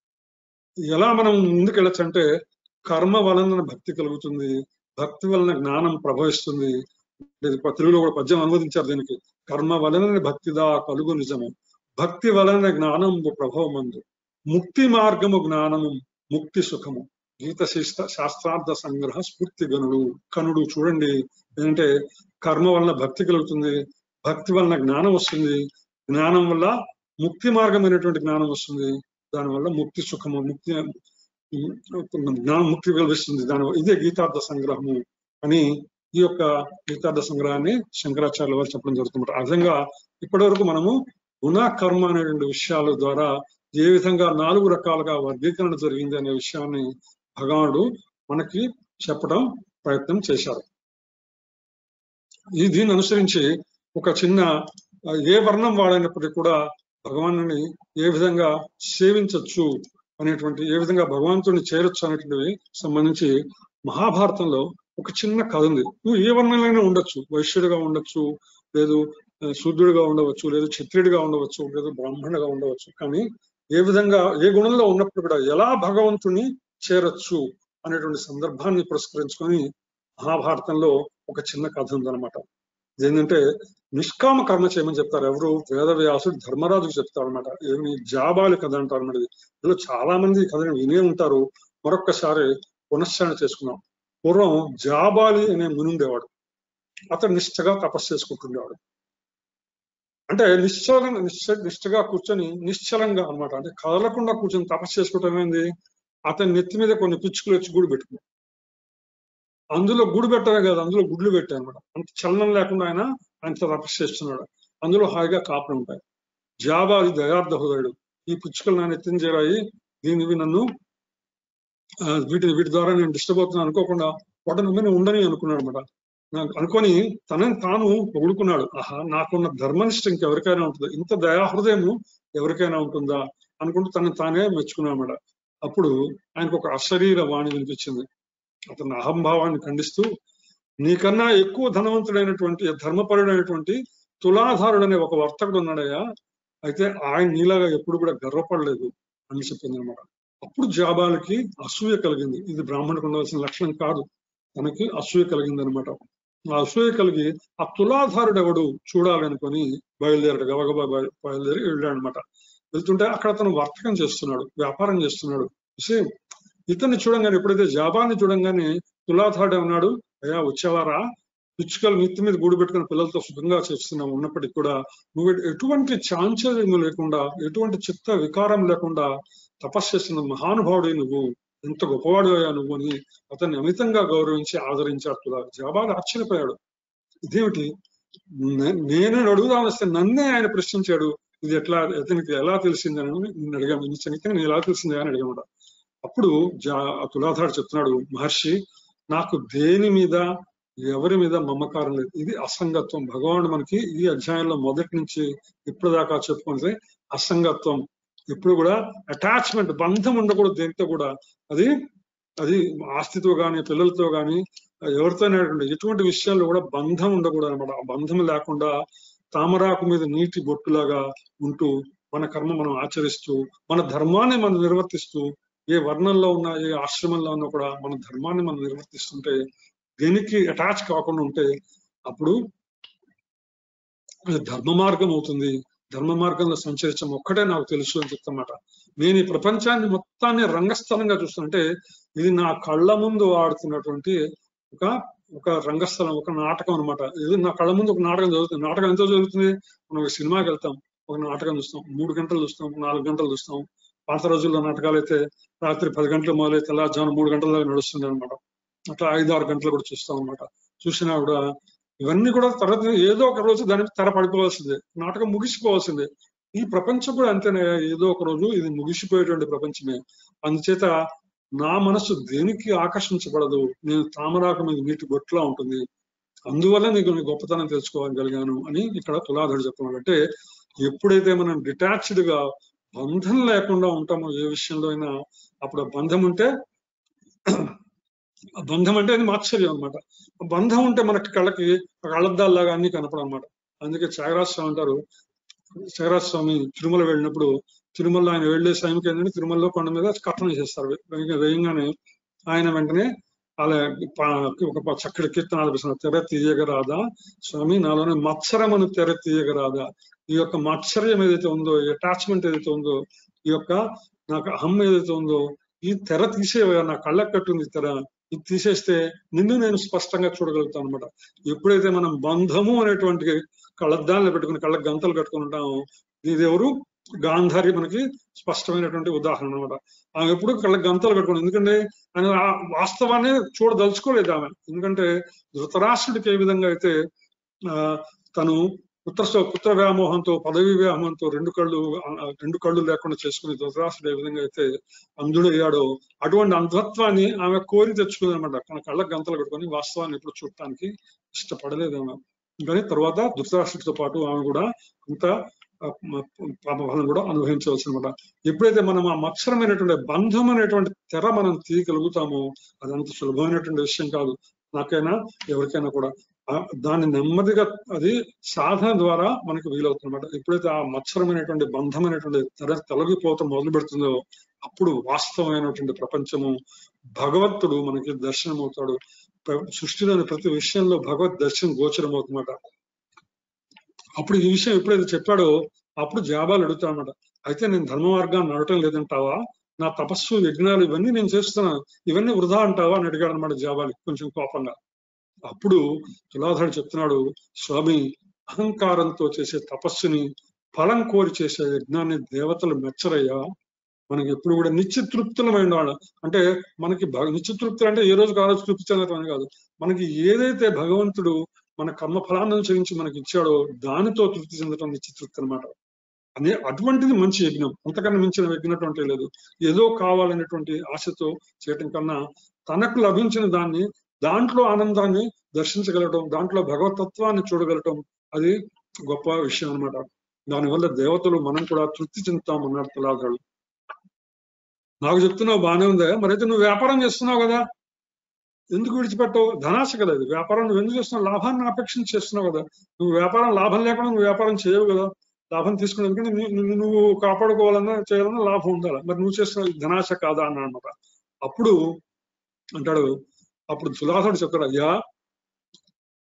ఎలా మనం ముందుకెళ్ళచ్చు అంటే, కర్మ వలన భక్తి కలుగుతుంది, భక్తి వలన జ్ఞానం ప్రభవిస్తుంది. తెలుగులో కూడా పద్యం అనువదించారు దీనికి. కర్మ వలన భక్తిదా కలుగు నిజము, భక్తి వలన జ్ఞానం ప్రభవమందు, ముక్తి మార్గము జ్ఞానము ముక్తి సుఖము. గీత శాస్త్రార్థ సంగ్రహ స్ఫూర్తి కనుడు. చూడండి, ఏంటంటే కర్మ వలన భక్తి కలుగుతుంది, భక్తి వలన జ్ఞానం వస్తుంది, జ్ఞానం వల్ల ముక్తి మార్గమైనటువంటి జ్ఞానం వస్తుంది, దానివల్ల ముక్తి సుఖము, జ్ఞానం ముక్తి కల్పిస్తుంది. ఇదే గీతార్థ సంగ్రహము అని ఈ యొక్క గీతార్థ సంగ్రహాన్ని శంకరాచార్యుల వారు చెప్పడం జరుగుతుంటారు. ఆ విధంగా ఇప్పటి వరకు మనము గుణ కర్మ అనేటువంటి విషయాల ద్వారా ఏ విధంగా 4 రకాలుగా వర్గీకరణ జరిగింది అనే విషయాన్ని భగవానుడు మనకి చెప్పడం ప్రయత్నం చేశారు. దీన్ని అనుసరించి ఒక చిన్న ఏ వర్ణం వాడైనప్పటికీ కూడా భగవానుని ఏ విధంగా సేవించవచ్చు అనేటువంటి, ఏ విధంగా భగవంతుడిని చేరొచ్చు అనేటువంటివి సంబంధించి మహాభారతంలో ఒక చిన్న కథ ఉంది. నువ్వు ఏ వర్ణంలోనే ఉండొచ్చు, వైశ్యుడిగా ఉండొచ్చు, లేదు శూద్రుడిగా ఉండవచ్చు, లేదు క్షత్రియుడిగా ఉండవచ్చు, లేదు బ్రాహ్మణుడిగా ఉండవచ్చు. కానీ ఏ విధంగా ఏ గుణంలో ఉన్నప్పుడు కూడా ఎలా భగవంతుని చేరొచ్చు అనేటువంటి సందర్భాన్ని పురస్కరించుకొని మహాభారతంలో ఒక చిన్న కథ ఉందన్నమాట. ఏంటంటే నిష్కామ కర్మ చేయమని చెప్తారు. ఎవరు? వేదవ్యాసుడు ధర్మరాజుకు చెప్తారు అనమాట. ఏమి జాబాలి కథ అంటారు అన్నమాట. ఇందులో చాలా మంది కథని వినే ఉంటారు. మరొక్కసారి పునశ్చరణ చేసుకున్నాం. పూర్వం జాబాలి అనే ముని ఉండేవాడు. అతను నిష్ఠగా తపస్సు చేసుకుంటుండేవాడు. అంటే నిష్ఠగా కూర్చొని నిశ్చలంగా అనమాట, అంటే కదలకుండా కూర్చొని తపస్సు చేసుకోవటం ఏంది, అతని నెత్తి మీద కొన్ని పిచ్చుకలు వచ్చి గూడు పెట్టుకున్నాడు. అందులో గూడు పెట్టారు కదా, అందులో గుడ్లు పెట్టాయి అనమాట. అంత చలనం లేకుండా ఆయన తపస్సు చేస్తున్నాడు. అందులో హాయిగా కాపులు ఉంటాయి. జాబాలి దయార్థ హృదయుడు. ఈ పిచ్చుకలు నా నెత్తిన చేరాయి, దీనివి నన్ను వీటి ద్వారా నేను డిస్టర్బ్ అవుతున్నాను అనుకోకుండా వాటిని ఉండని అనుకున్నాడు అనమాట. నాకు అనుకొని తనని తాను పొగుడుకున్నాడు. ఆహా, నాకున్న ధర్మనిష్ట ఇంకెవరికైనా ఉంటుందా, ఇంత దయాహృదయము ఎవరికైనా ఉంటుందా అనుకుంటూ తనని తానే మెచ్చుకున్నాడు అనమాట. అప్పుడు ఆయనకు ఒక అశరీర వాణి వినిపించింది. అతని అహంభావాన్ని ఖండిస్తూ, నీకన్నా ఎక్కువ ధనవంతుడైనటువంటి ధర్మపరుడైనటువంటి తులాధారుడనే ఒక వర్తకుడు ఉన్నాడయ్యా, అయితే ఆయన నీలాగా ఎప్పుడు కూడా గర్వపడలేదు అని చెప్పింది అనమాట. అప్పుడు జాబాలికి అసూయ కలిగింది. ఇది బ్రాహ్మణుడికి ఉండవలసిన లక్షణం కాదు, తనకి అసూయ కలిగింది అనమాట. ఆ అసూయ కలిగి ఆ తులాధారుడు ఎవడు చూడాలనుకొని బయలుదేరాడు, గబగబా బయలుదేరి వెళ్ళాడు అనమాట. వెళ్తుంటే అక్కడ అతను వర్తకం చేస్తున్నాడు, వ్యాపారం చేస్తున్నాడు. ఇతన్ని చూడంగానే, ఎప్పుడైతే జాబాని చూడంగానే తులాధారుడు ఉన్నాడు, అయ్యా వచ్చేవారా, పిచ్చుకలు మిత్తి మీద గూడు పెట్టుకుని పిల్లలతో సుఖంగా చేస్తున్నావు, ఉన్నప్పటికీ కూడా నువ్వు ఎటువంటి చాంచల్యం లేకుండా, ఎటువంటి చిత్త వికారం లేకుండా తపస్సు చేస్తున్న మహానుభావుడే నువ్వు, ఎంత గొప్పవాడు అయ్యా నువ్వు అని అతన్ని అమితంగా గౌరవించి ఆదరించాడు. జాబాలు ఆశ్చర్యపోయాడు, ఇదేమిటి, నేను అడుగుదాం వస్తే నన్నే ఆయన ప్రశ్నించాడు, ఇది ఎట్లా, అతనికి ఎలా తెలిసిందని నేను అడిగాను, నేను ఎలా తెలిసిందే అని అడిగాను. అప్పుడు తులాధారుడు చెప్తున్నాడు, మహర్షి నాకు దేని మీద ఎవరి మీద మమకారం లేదు, ఇది అసంగత్వం. భగవానుడు మనకి ఈ అధ్యాయంలో మొదటి నుంచి ఇప్పుడు దాకా చెప్పుకుంటే అసంగత్వం, ఎప్పుడు కూడా అటాచ్మెంట్, బంధం ఉండకూడదు దేనితో కూడా. అది ఆస్తితో గాని, పిల్లలతో గాని, ఎవరితోనే ఎటువంటి విషయాల్లో కూడా బంధం ఉండకూడదు అనమాట. ఆ బంధం లేకుండా తామరాకు మీద నీటి బొట్టులాగా ఉంటూ మన కర్మ మనం ఆచరిస్తూ, మన ధర్మాన్ని మనం నిర్వర్తిస్తూ, ఏ వర్ణంలో ఉన్నా, ఏ ఆశ్రమంలో ఉన్నా కూడా మన ధర్మాన్ని మనం నిర్వర్తిస్తుంటే, దేనికి అటాచ్ కాకుండా ఉంటే అప్పుడు ధర్మ మార్గం అవుతుంది. ధర్మ మార్గంలో సంచరించడం ఒక్కటే నాకు తెలుసు అని చెప్తామాట. నేను ఈ ప్రపంచాన్ని మొత్తాన్ని రంగస్థలంగా చూస్తుంటే, ఇది నా కళ్ళ ముందు ఆడుతున్నటువంటి ఒక రంగస్థలం, ఒక నాటకం అనమాట. ఇది నా కళ్ళ ముందు ఒక నాటకం జరుగుతుంది. నాటకం ఎంతో జరుగుతుంది, మనం ఒక సినిమాకి వెళ్తాం, ఒక నాటకం చూస్తాం, 3 గంటలు చూస్తాం, 4 గంటలు చూస్తాం. పాత రోజుల్లో నాటకాలు అయితే రాత్రి 10 గంటలు మొదలైతే తెల్లవారుజామున 3 గంటల దాకా నడుస్తుంది అనమాట. అట్లా 5-6 గంటలు కూడా చూస్తాం అనమాట. చూసినా కూడా ఇవన్నీ కూడా తర్వాత ఏదో ఒక రోజు దానికి తెర పడిపోవాల్సిందే, నాటకం ముగిసిపోవాల్సిందే. ఈ ప్రపంచం కూడా అంతేనే, ఏదో ఒక రోజు ఇది ముగిసిపోయేటువంటి ప్రపంచమే. అందుచేత నా మనస్సు దేనికి ఆకర్షించబడదు, నేను తామరాకు మీద నీటి బొట్టులా ఉంటుంది, అందువల్ల నీకు నీ గొప్పతనం తెలుసుకోగలిగాను అని ఇక్కడ తులాధారుడు చెప్తున్నాడు. అంటే ఎప్పుడైతే మనం డిటాచ్డ్ గా, బంధం లేకుండా ఉంటామో ఏ విషయంలో అయినా, అప్పుడు బంధం ఉంటే అది మాత్సర్యం అనమాట. బంధం ఉంటే మనకి కళ్ళకి కళ్ళద్దాల్లాగా అన్ని కనపడం అనమాట. అందుకే త్యాగరాజ స్వామి అంటారు, త్యాగరాజ స్వామి తిరుమల వెళ్ళినప్పుడు, తిరుమల ఆయన వెళ్లే సమయంకి ఏంటంటే తిరుమలలో కొండ మీద కథన చేస్తారు. వేయంగానే ఆయన వెంటనే అలా ఒక చక్కటి కీర్తన ఆలపిస్తున్నారు, తెర తీయగరాదా స్వామి నాలోనే మత్సరమును తెర తీయగరాదా. ఈ యొక్క మత్సర్యం ఏదైతే ఉందో, అటాచ్మెంట్ ఏదైతే ఉందో, ఈ యొక్క నాకు అహం ఏదైతే ఉందో, ఈ తెర తీసేవా, నా కళ్ళకు కట్టుంది తెర, ఇది తీసేస్తే నిన్ను నేను స్పష్టంగా చూడగలుగుతాను అనమాట. ఎప్పుడైతే మనం బంధము అనేటువంటి కళ్ళద్దాలను పెట్టుకుని కళ్ళకు గంతలు కట్టుకుని ఉంటామో, ఇది ఎవరు, గాంధారి మనకి స్పష్టమైనటువంటి ఉదాహరణ అనమాట. ఆమె ఎప్పుడు కళ్ళకి గంతలు కట్టుకుని, ఎందుకంటే ఆయన వాస్తవాన్ని చూడదలుచుకోలేదు ఆమె. ఎందుకంటే ధృతరాష్ట్రుడికి ఏ విధంగా అయితే తను పుత్ర వ్యామోహంతో, పదవి వ్యామోహంతో రెండు కళ్ళు లేకుండా చేసుకుని ధృతరాష్ట్రుడు ఏ విధంగా అయితే అంధుడయ్యాడో, అటువంటి అంధత్వాన్ని ఆమె కోరి తెచ్చుకుంది అనమాట. తన కళ్ళకు గంతలు కట్టుకొని వాస్తవాన్ని ఎప్పుడు చూడటానికి ఇష్టపడలేదు ఆమె. కానీ తర్వాత ధృతరాష్ట్రుడితో పాటు ఆమె కూడా అంత పాపఫలం కూడా అనుభవించవలసి అనమాట. ఎప్పుడైతే మనం ఆ మత్సరమైనటువంటి బంధం అనేటువంటి తెర మనం తీయగలుగుతామో, అదంత సులభమైనటువంటి విషయం కాదు, నాకైనా ఎవరికైనా కూడా. దాన్ని నెమ్మదిగా అది సాధన ద్వారా మనకు వీలవుతుందన్నమాట. ఎప్పుడైతే ఆ మత్సరమైనటువంటి బంధం అనేటువంటి తెర తొలగిపోవటం మొదలు పెడుతుందో, అప్పుడు వాస్తవమైనటువంటి ప్రపంచము, భగవంతుడు మనకి దర్శనం అవుతాడు. సృష్టిలోని ప్రతి విషయంలో భగవద్ దర్శనం గోచరం అవుతుందన్నమాట. అప్పుడు ఈ విషయం ఎప్పుడైతే చెప్పాడో, అప్పుడు జాబాలు అడుగుతాడనమాట, అయితే నేను ధర్మ మార్గాన్ని నడటం లేదంటావా, నా తపస్సు యజ్ఞాలు ఇవన్నీ నేను చేస్తున్నాను, ఇవన్నీ వృధా అంటావా అని అడిగాడు అనమాట జాబాలి కొంచెం కోపంగా. అప్పుడు తులాధారుడు చెప్తున్నాడు, స్వామి అహంకారంతో చేసే తపస్సుని, ఫలం కోరి చేసే యజ్ఞాన్ని దేవతలు మెచ్చరయ్యా. మనకి ఎప్పుడు కూడా నిత్యతృప్తులమైన వాళ్ళు, అంటే మనకి నిత్యతృప్తులు అంటే ఏ రోజుకి ఆ రోజు తృప్తి చెందటం అని కాదు, మనకి ఏదైతే భగవంతుడు మన కర్మ ఫలాన్ని అనుసరించి మనకి ఇచ్చాడో దానితో తృప్తి చెందటం నిత్యతృప్తి అనమాట. అటువంటిది మంచి యజ్ఞం, అంతకన్నా మించిన యజ్ఞం లేదు. ఏదో కావాలనేటువంటి ఆశతో చేయటం కన్నా తనకు లభించిన దాన్ని, దాంట్లో ఆనందాన్ని దర్శించగలటం, దాంట్లో భగవతత్వాన్ని చూడగలటం, అది గొప్ప విషయం అనమాట. దానివల్ల దేవతలు మనం కూడా తృప్తి చెందుతాం అన్నాడు తులాధారుడు. నాకు చెప్తున్నావు బాగానే ఉందా, మరైతే నువ్వు వ్యాపారం చేస్తున్నావు కదా, ఎందుకు విడిచిపెట్టవు, ధనాశ కదా ఇది. వ్యాపారం నువ్వు ఎందుకు చేస్తున్నావు, లాభాన్ని అపేక్షించి చేస్తున్నావు కదా. నువ్వు వ్యాపారం లాభం లేకుండా నువ్వు వ్యాపారం చేయవు కదా, లాభం తీసుకునే, ఎందుకంటే నువ్వు కాపాడుకోవాలన్నా చేయాలన్నా లాభం ఉండాలి, మరి నువ్వు చేస్తున్న ధనాశ కాదా అన్నా అనమాట. అప్పుడు అంటాడు, అప్పుడు తులాధారుడు చెప్తాడు, అయ్యా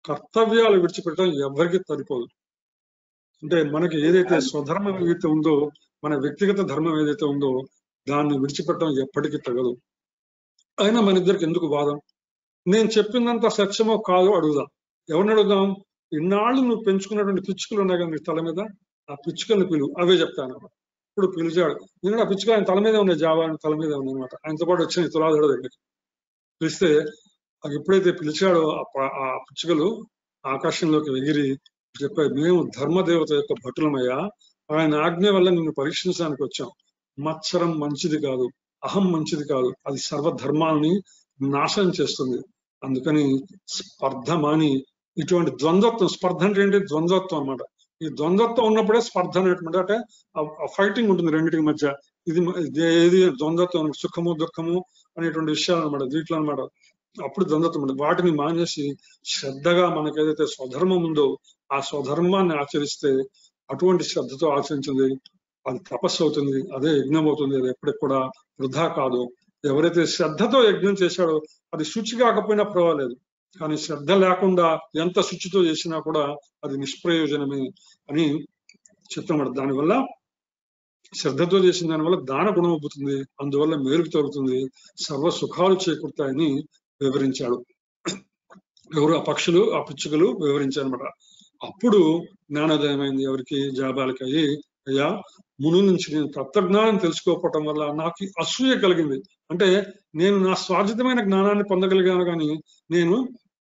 కర్తవ్యాలు విడిచిపెట్టడం ఎవరికి సరిపోదు. అంటే మనకి ఏదైతే స్వధర్మం ఏదైతే ఉందో, మన వ్యక్తిగత ధర్మం ఏదైతే ఉందో దాన్ని విడిచిపెట్టడం ఎప్పటికీ తగదు. అయినా మన ఇద్దరికి ఎందుకు వాదం? నేను చెప్పిందంత సత్యమో కాదో అడుగుదాం. ఎవరిని అడుగుదాం? ఇన్నాళ్ళు నువ్వు పెంచుకున్నటువంటి పిచ్చుకలు ఉన్నాయి కదా నీ తల మీద, ఆ పిచ్చుకల్ని పిలువు, అవే చెప్తాను. ఇప్పుడు పిలిచాడు, నేను ఆ పిచ్చుక ఆయన తల మీద ఉన్నాయి, జావా తల మీద ఉంది అనమాట. ఆయనతో పాటు వచ్చిన తులాధుడు దగ్గరికి పిలిస్తే అది ఎప్పుడైతే పిలిచాడో ఆ పిచ్చుకలు ఆకాశంలోకి ఎగిరి చెప్పాయి, మేము ధర్మదేవత యొక్క భటులమయ్యా, ఆయన ఆజ్ఞ వల్ల నిన్ను పరీక్షించడానికి వచ్చాం. మత్సరం మంచిది కాదు, అహం మంచిది కాదు, అది సర్వధర్మాలని నాశనం చేస్తుంది. అందుకని స్పర్ధ మాని ఇటువంటి ద్వంద్వత్వం, స్పర్ధ అంటే ఏంటి? ద్వంద్వత్వం అనమాట. ఈ ద్వంద్వత్వం ఉన్నప్పుడే స్పర్ధ అనేటువంటి అంటే ఫైటింగ్ ఉంటుంది రెండింటికి మధ్య. ఏది ద్వంద్వత్వం, సుఖము దుఃఖము అనేటువంటి విషయాలు అనమాట దీంట్లో అనమాట. అప్పుడు ద్వంద్వత్వం ఉంటుంది. వాటిని మానేసి శ్రద్ధగా మనకు ఏదైతే స్వధర్మం ఉందో ఆ స్వధర్మాన్ని ఆచరిస్తే, అటువంటి శ్రద్ధతో ఆచరించింది అది తపస్సు అవుతుంది, అదే యజ్ఞం అవుతుంది. అది ఎప్పటికి కూడా వృధా కాదు. ఎవరైతే శ్రద్ధతో యజ్ఞం చేశాడో అది శుచి కాకపోయినా పర్వాలేదు, కానీ శ్రద్ధ లేకుండా ఎంత శుచితో చేసినా కూడా అది నిష్ప్రయోజనమే అని చెప్తాం. దానివల్ల శ్రద్ధతో చేసిన దానివల్ల దాన గుణం అవుతుంది, అందువల్ల మేలుకు తగ్గుతుంది, సర్వ సుఖాలు చేకూరుతాయని వివరించాడు. ఎవరు? ఆ పక్షులు, ఆ పిచ్చుకలు వివరించారనమాట. అప్పుడు జ్ఞానోదయమైంది ఎవరికి? జాబాలికి. అయ్యా, మును నుంచి నేను తత్వజ్ఞానం తెలుసుకోకపోవటం వల్ల నాకు అసూయ కలిగింది. అంటే నేను నా స్వార్జితమైన జ్ఞానాన్ని పొందగలిగాను, కానీ నేను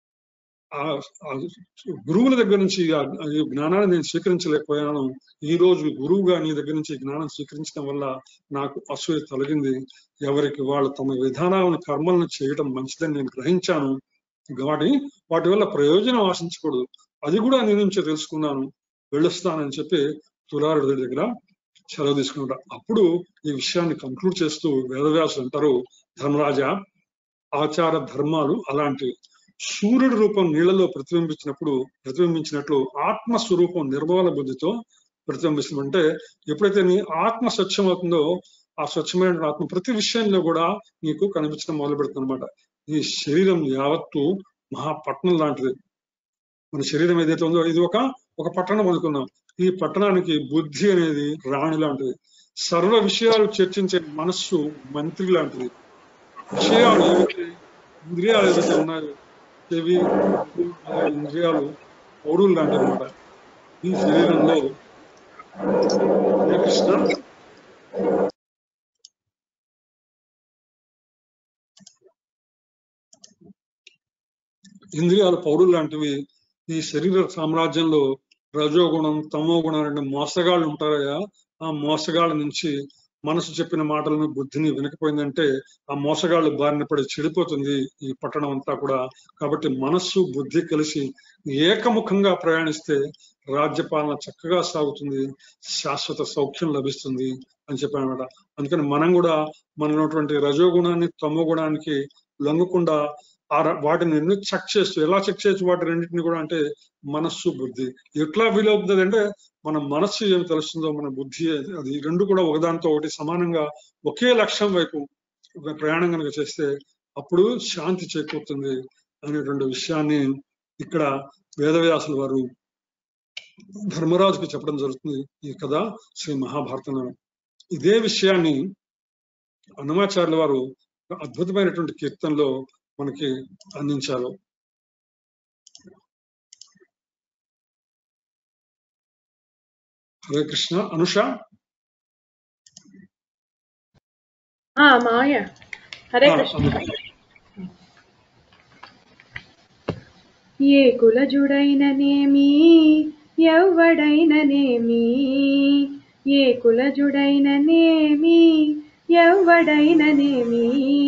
గురువుల దగ్గర నుంచి ఈ జ్ఞానాన్ని నేను స్వీకరించలేకపోయాను. ఈ రోజు గురువుగా నీ దగ్గర నుంచి జ్ఞానం స్వీకరించడం వల్ల నాకు అసూయ తొలగింది. ఎవరికి వాళ్ళు తమ విధానాలను, కర్మలను చేయడం మంచిదని నేను గ్రహించాను. వాటి వల్ల ప్రయోజనం ఆశించకూడదు, అది కూడా నీ నుంచే తెలుసుకున్నాను, వెళ్ళొస్తానని చెప్పి తులారుడి దగ్గర సెలవు తీసుకుంటారు. అప్పుడు ఈ విషయాన్ని కంక్లూడ్ చేస్తూ వేదవ్యాసులు అంటారు, ధర్మరాజా, ఆచార ధర్మాలు అలాంటివి. సూర్యుడి రూపం నీళ్లలో ప్రతిబింబించినట్లు ఆత్మస్వరూపం నిర్మల బుద్ధితో ప్రతిబింబిస్తుంది. అంటే ఎప్పుడైతే నీ ఆత్మ స్వచ్ఛం అవుతుందో ఆ స్వచ్ఛమైన ఆత్మ ప్రతి విషయంలో కూడా నీకు కనిపించడం మొదలు పెడుతుంది అనమాట. ఈ శరీరం యావత్తు మహాపట్నం లాంటిది. మన శరీరం ఏదైతే ఉందో ఇది ఒక పట్టణం అనుకున్నాం. ఈ పట్టణానికి బుద్ధి అనేది రాణి లాంటిది. సర్వ విషయాలు చర్చించే మనస్సు మంత్రి లాంటిది. విషయాలు ఏవైతే, ఇంద్రియాలు ఏవైతే ఉన్నాయో, చెవి, ఇంద్రియాలు పౌరులు లాంటివి అనమాట. ఈ శరీరంలో కృష్ణ ఇంద్రియాలు పౌరులు లాంటివి. ఈ శరీర సామ్రాజ్యంలో రజోగుణం, తమో గుణం అనే మోసగాళ్ళు ఉంటారయ్యా. ఆ మోసగాళ్ళ నుంచి మనసు చెప్పిన మాటలను, బుద్ధిని వినకపోయిందంటే ఆ మోసగాళ్ళు బారిన పడి చెడిపోతుంది ఈ పట్టణం అంతా కూడా. కాబట్టి మనస్సు, బుద్ధి కలిసి ఏకముఖంగా ప్రయాణిస్తే రాజ్యపాలన చక్కగా సాగుతుంది, శాశ్వత సౌఖ్యం లభిస్తుంది అని చెప్పానమాట. అందుకని మనం కూడా మనటువంటి రజోగుణాన్ని, తమో గుణానికి లొంగకుండా వాటిని చెక్ చేస్తూ, ఎలా చెక్ చేయొచ్చు వాటి రెండింటిని కూడా అంటే మనస్సు, బుద్ధి ఎట్లా వీలవుతుంది అంటే మన మనస్సు ఏమి తెలుస్తుందో మన బుద్ధి అది రెండు కూడా ఒకదానితో ఒకటి సమానంగా ఒకే లక్ష్యం వైపు ప్రయాణం కనుక చేస్తే అప్పుడు శాంతి చేకూరుతుంది అనేటువంటి విషయాన్ని ఇక్కడ వేదవ్యాసుల వారు ధర్మరాజుకి చెప్పడం జరుగుతుంది ఈ కథ శ్రీ మహాభారతంలో. ఇదే విషయాన్ని అన్నమాచార్యుల వారు అద్భుతమైనటువంటి కీర్తనలో మనకి అందించారు. హరే కృష్ణ. అనుష. మాయ. హరే కృష్ణ. ఏ కులజుడైననేమి, ఎవ్వడైననేమి, ఏ కులజుడైననేమి, ఎవ్వడైననేమి,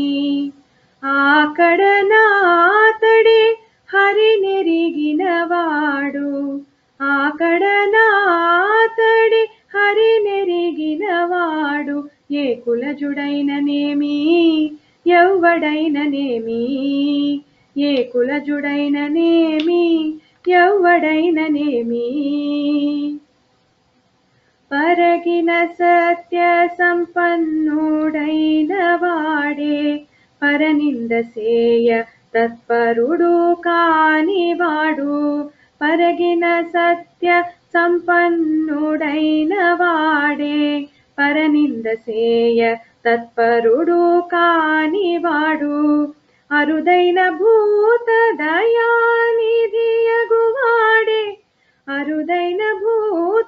ఆకడ నాతడే హరినెరిగినవాడు, ఆకడ నాతడే హరినెరిగినవాడు, ఏ కులజుడైననేమి, ఎవ్వడైననేమి, ఏ కులజుడైననేమి, ఎవ్వడైననేమి. పరగిన సత్య సంపన్నుడైన వాడే, పరనిందసేయ తత్పరుడు కానివాడు పరగిన సత్య సంపన్నుడైన వాడే పరనిందసేయ తత్పరుడు కానివాడు అరుదైన భూత దయానిధియగువాడే అరుదైన భూత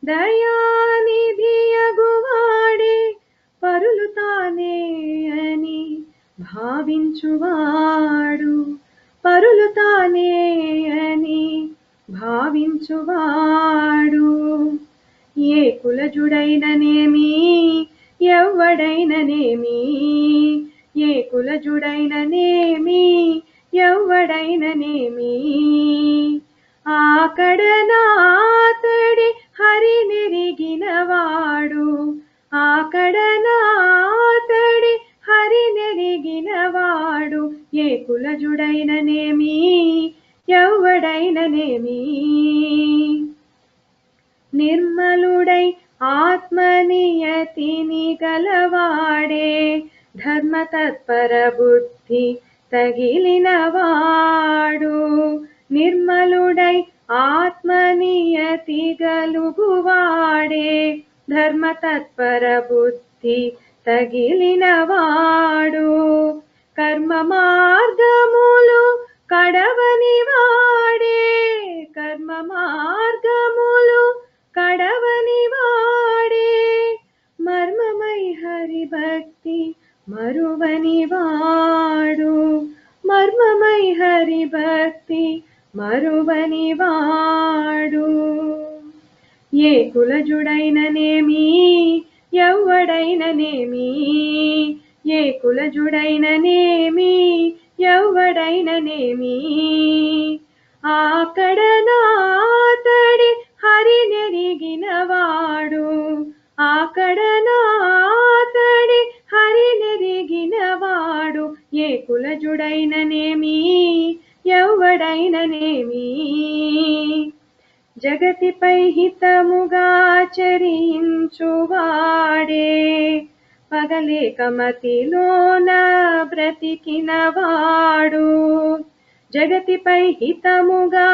దయానిధియగువాడే పరులు తానే అని భావించువాడు పరులు తానే అని భావించువాడు ఏ కులజుడైననేమి ఎవ్వడైననేమి ఏ కులజుడైననేమి ఎవ్వడైననేమి ఆకడనాతడి హరినెరిగినవాడు ఆకడనాతడి హరినెరిగినవాడు ఏ కులజుడైననేమి ఎవ్వడైననేమి నిర్మలుడై ఆత్మనియతిని గలవాడే ధర్మ తత్పర బుద్ధి తగిలినవాడు నిర్మలుడై ఆత్మనియతి గలుగువాడే ధర్మ తత్పర బుద్ధి తగిలినవాడు కర్మ మార్గములు కడవని వాడే కర్మ మార్గములు కడవని వాడే మర్మమై హరి భక్తి మరువని వాడు మర్మమై హరి భక్తి మరువని వాడు ఏ కులజుడైననేమి ఎవ్వడైననేమి ఏ కులజుడైననేమి ఎవ్వడైననేమి ఆకడనాతడి హరినెరిగినవాడు ఆకడనాతడి హరినెరిగినవాడు ఏ కులజుడైననేమి ఎవ్వడైననేమి జగతిపై హితముగా చరించువాడే పగలేక మతిలోన బ్రతికినవాడు జగతిపై హితముగా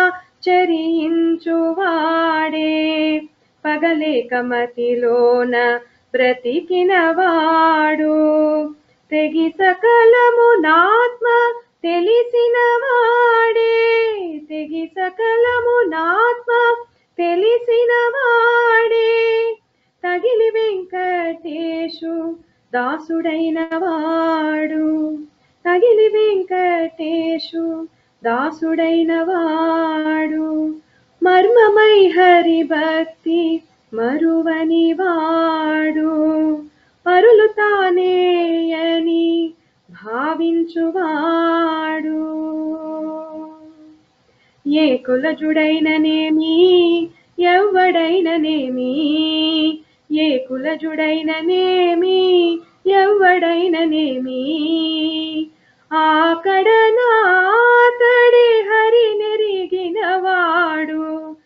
చరించువాడే పగలేక మతిలోన బ్రతికినవాడు తెగి సకలమునాత్మ తెలిసినవాడే తెగి సకలమునాత్మ తెలిసినవాడే తగిలి వెంకటేశు దాసుడైనవాడు తగిలి వెంకటేశు దాసుడైనవాడు మర్మమై హరి భక్తి మరువని వాడు పరులు తానే అని భావించువాడు ఏ కులజుడైననేమి ఎవ్వడైననేమి ఏ కులజుడైననేమి ఎవ్వడైననేమి ఆకడనాతడి హరినెరిగినవాడు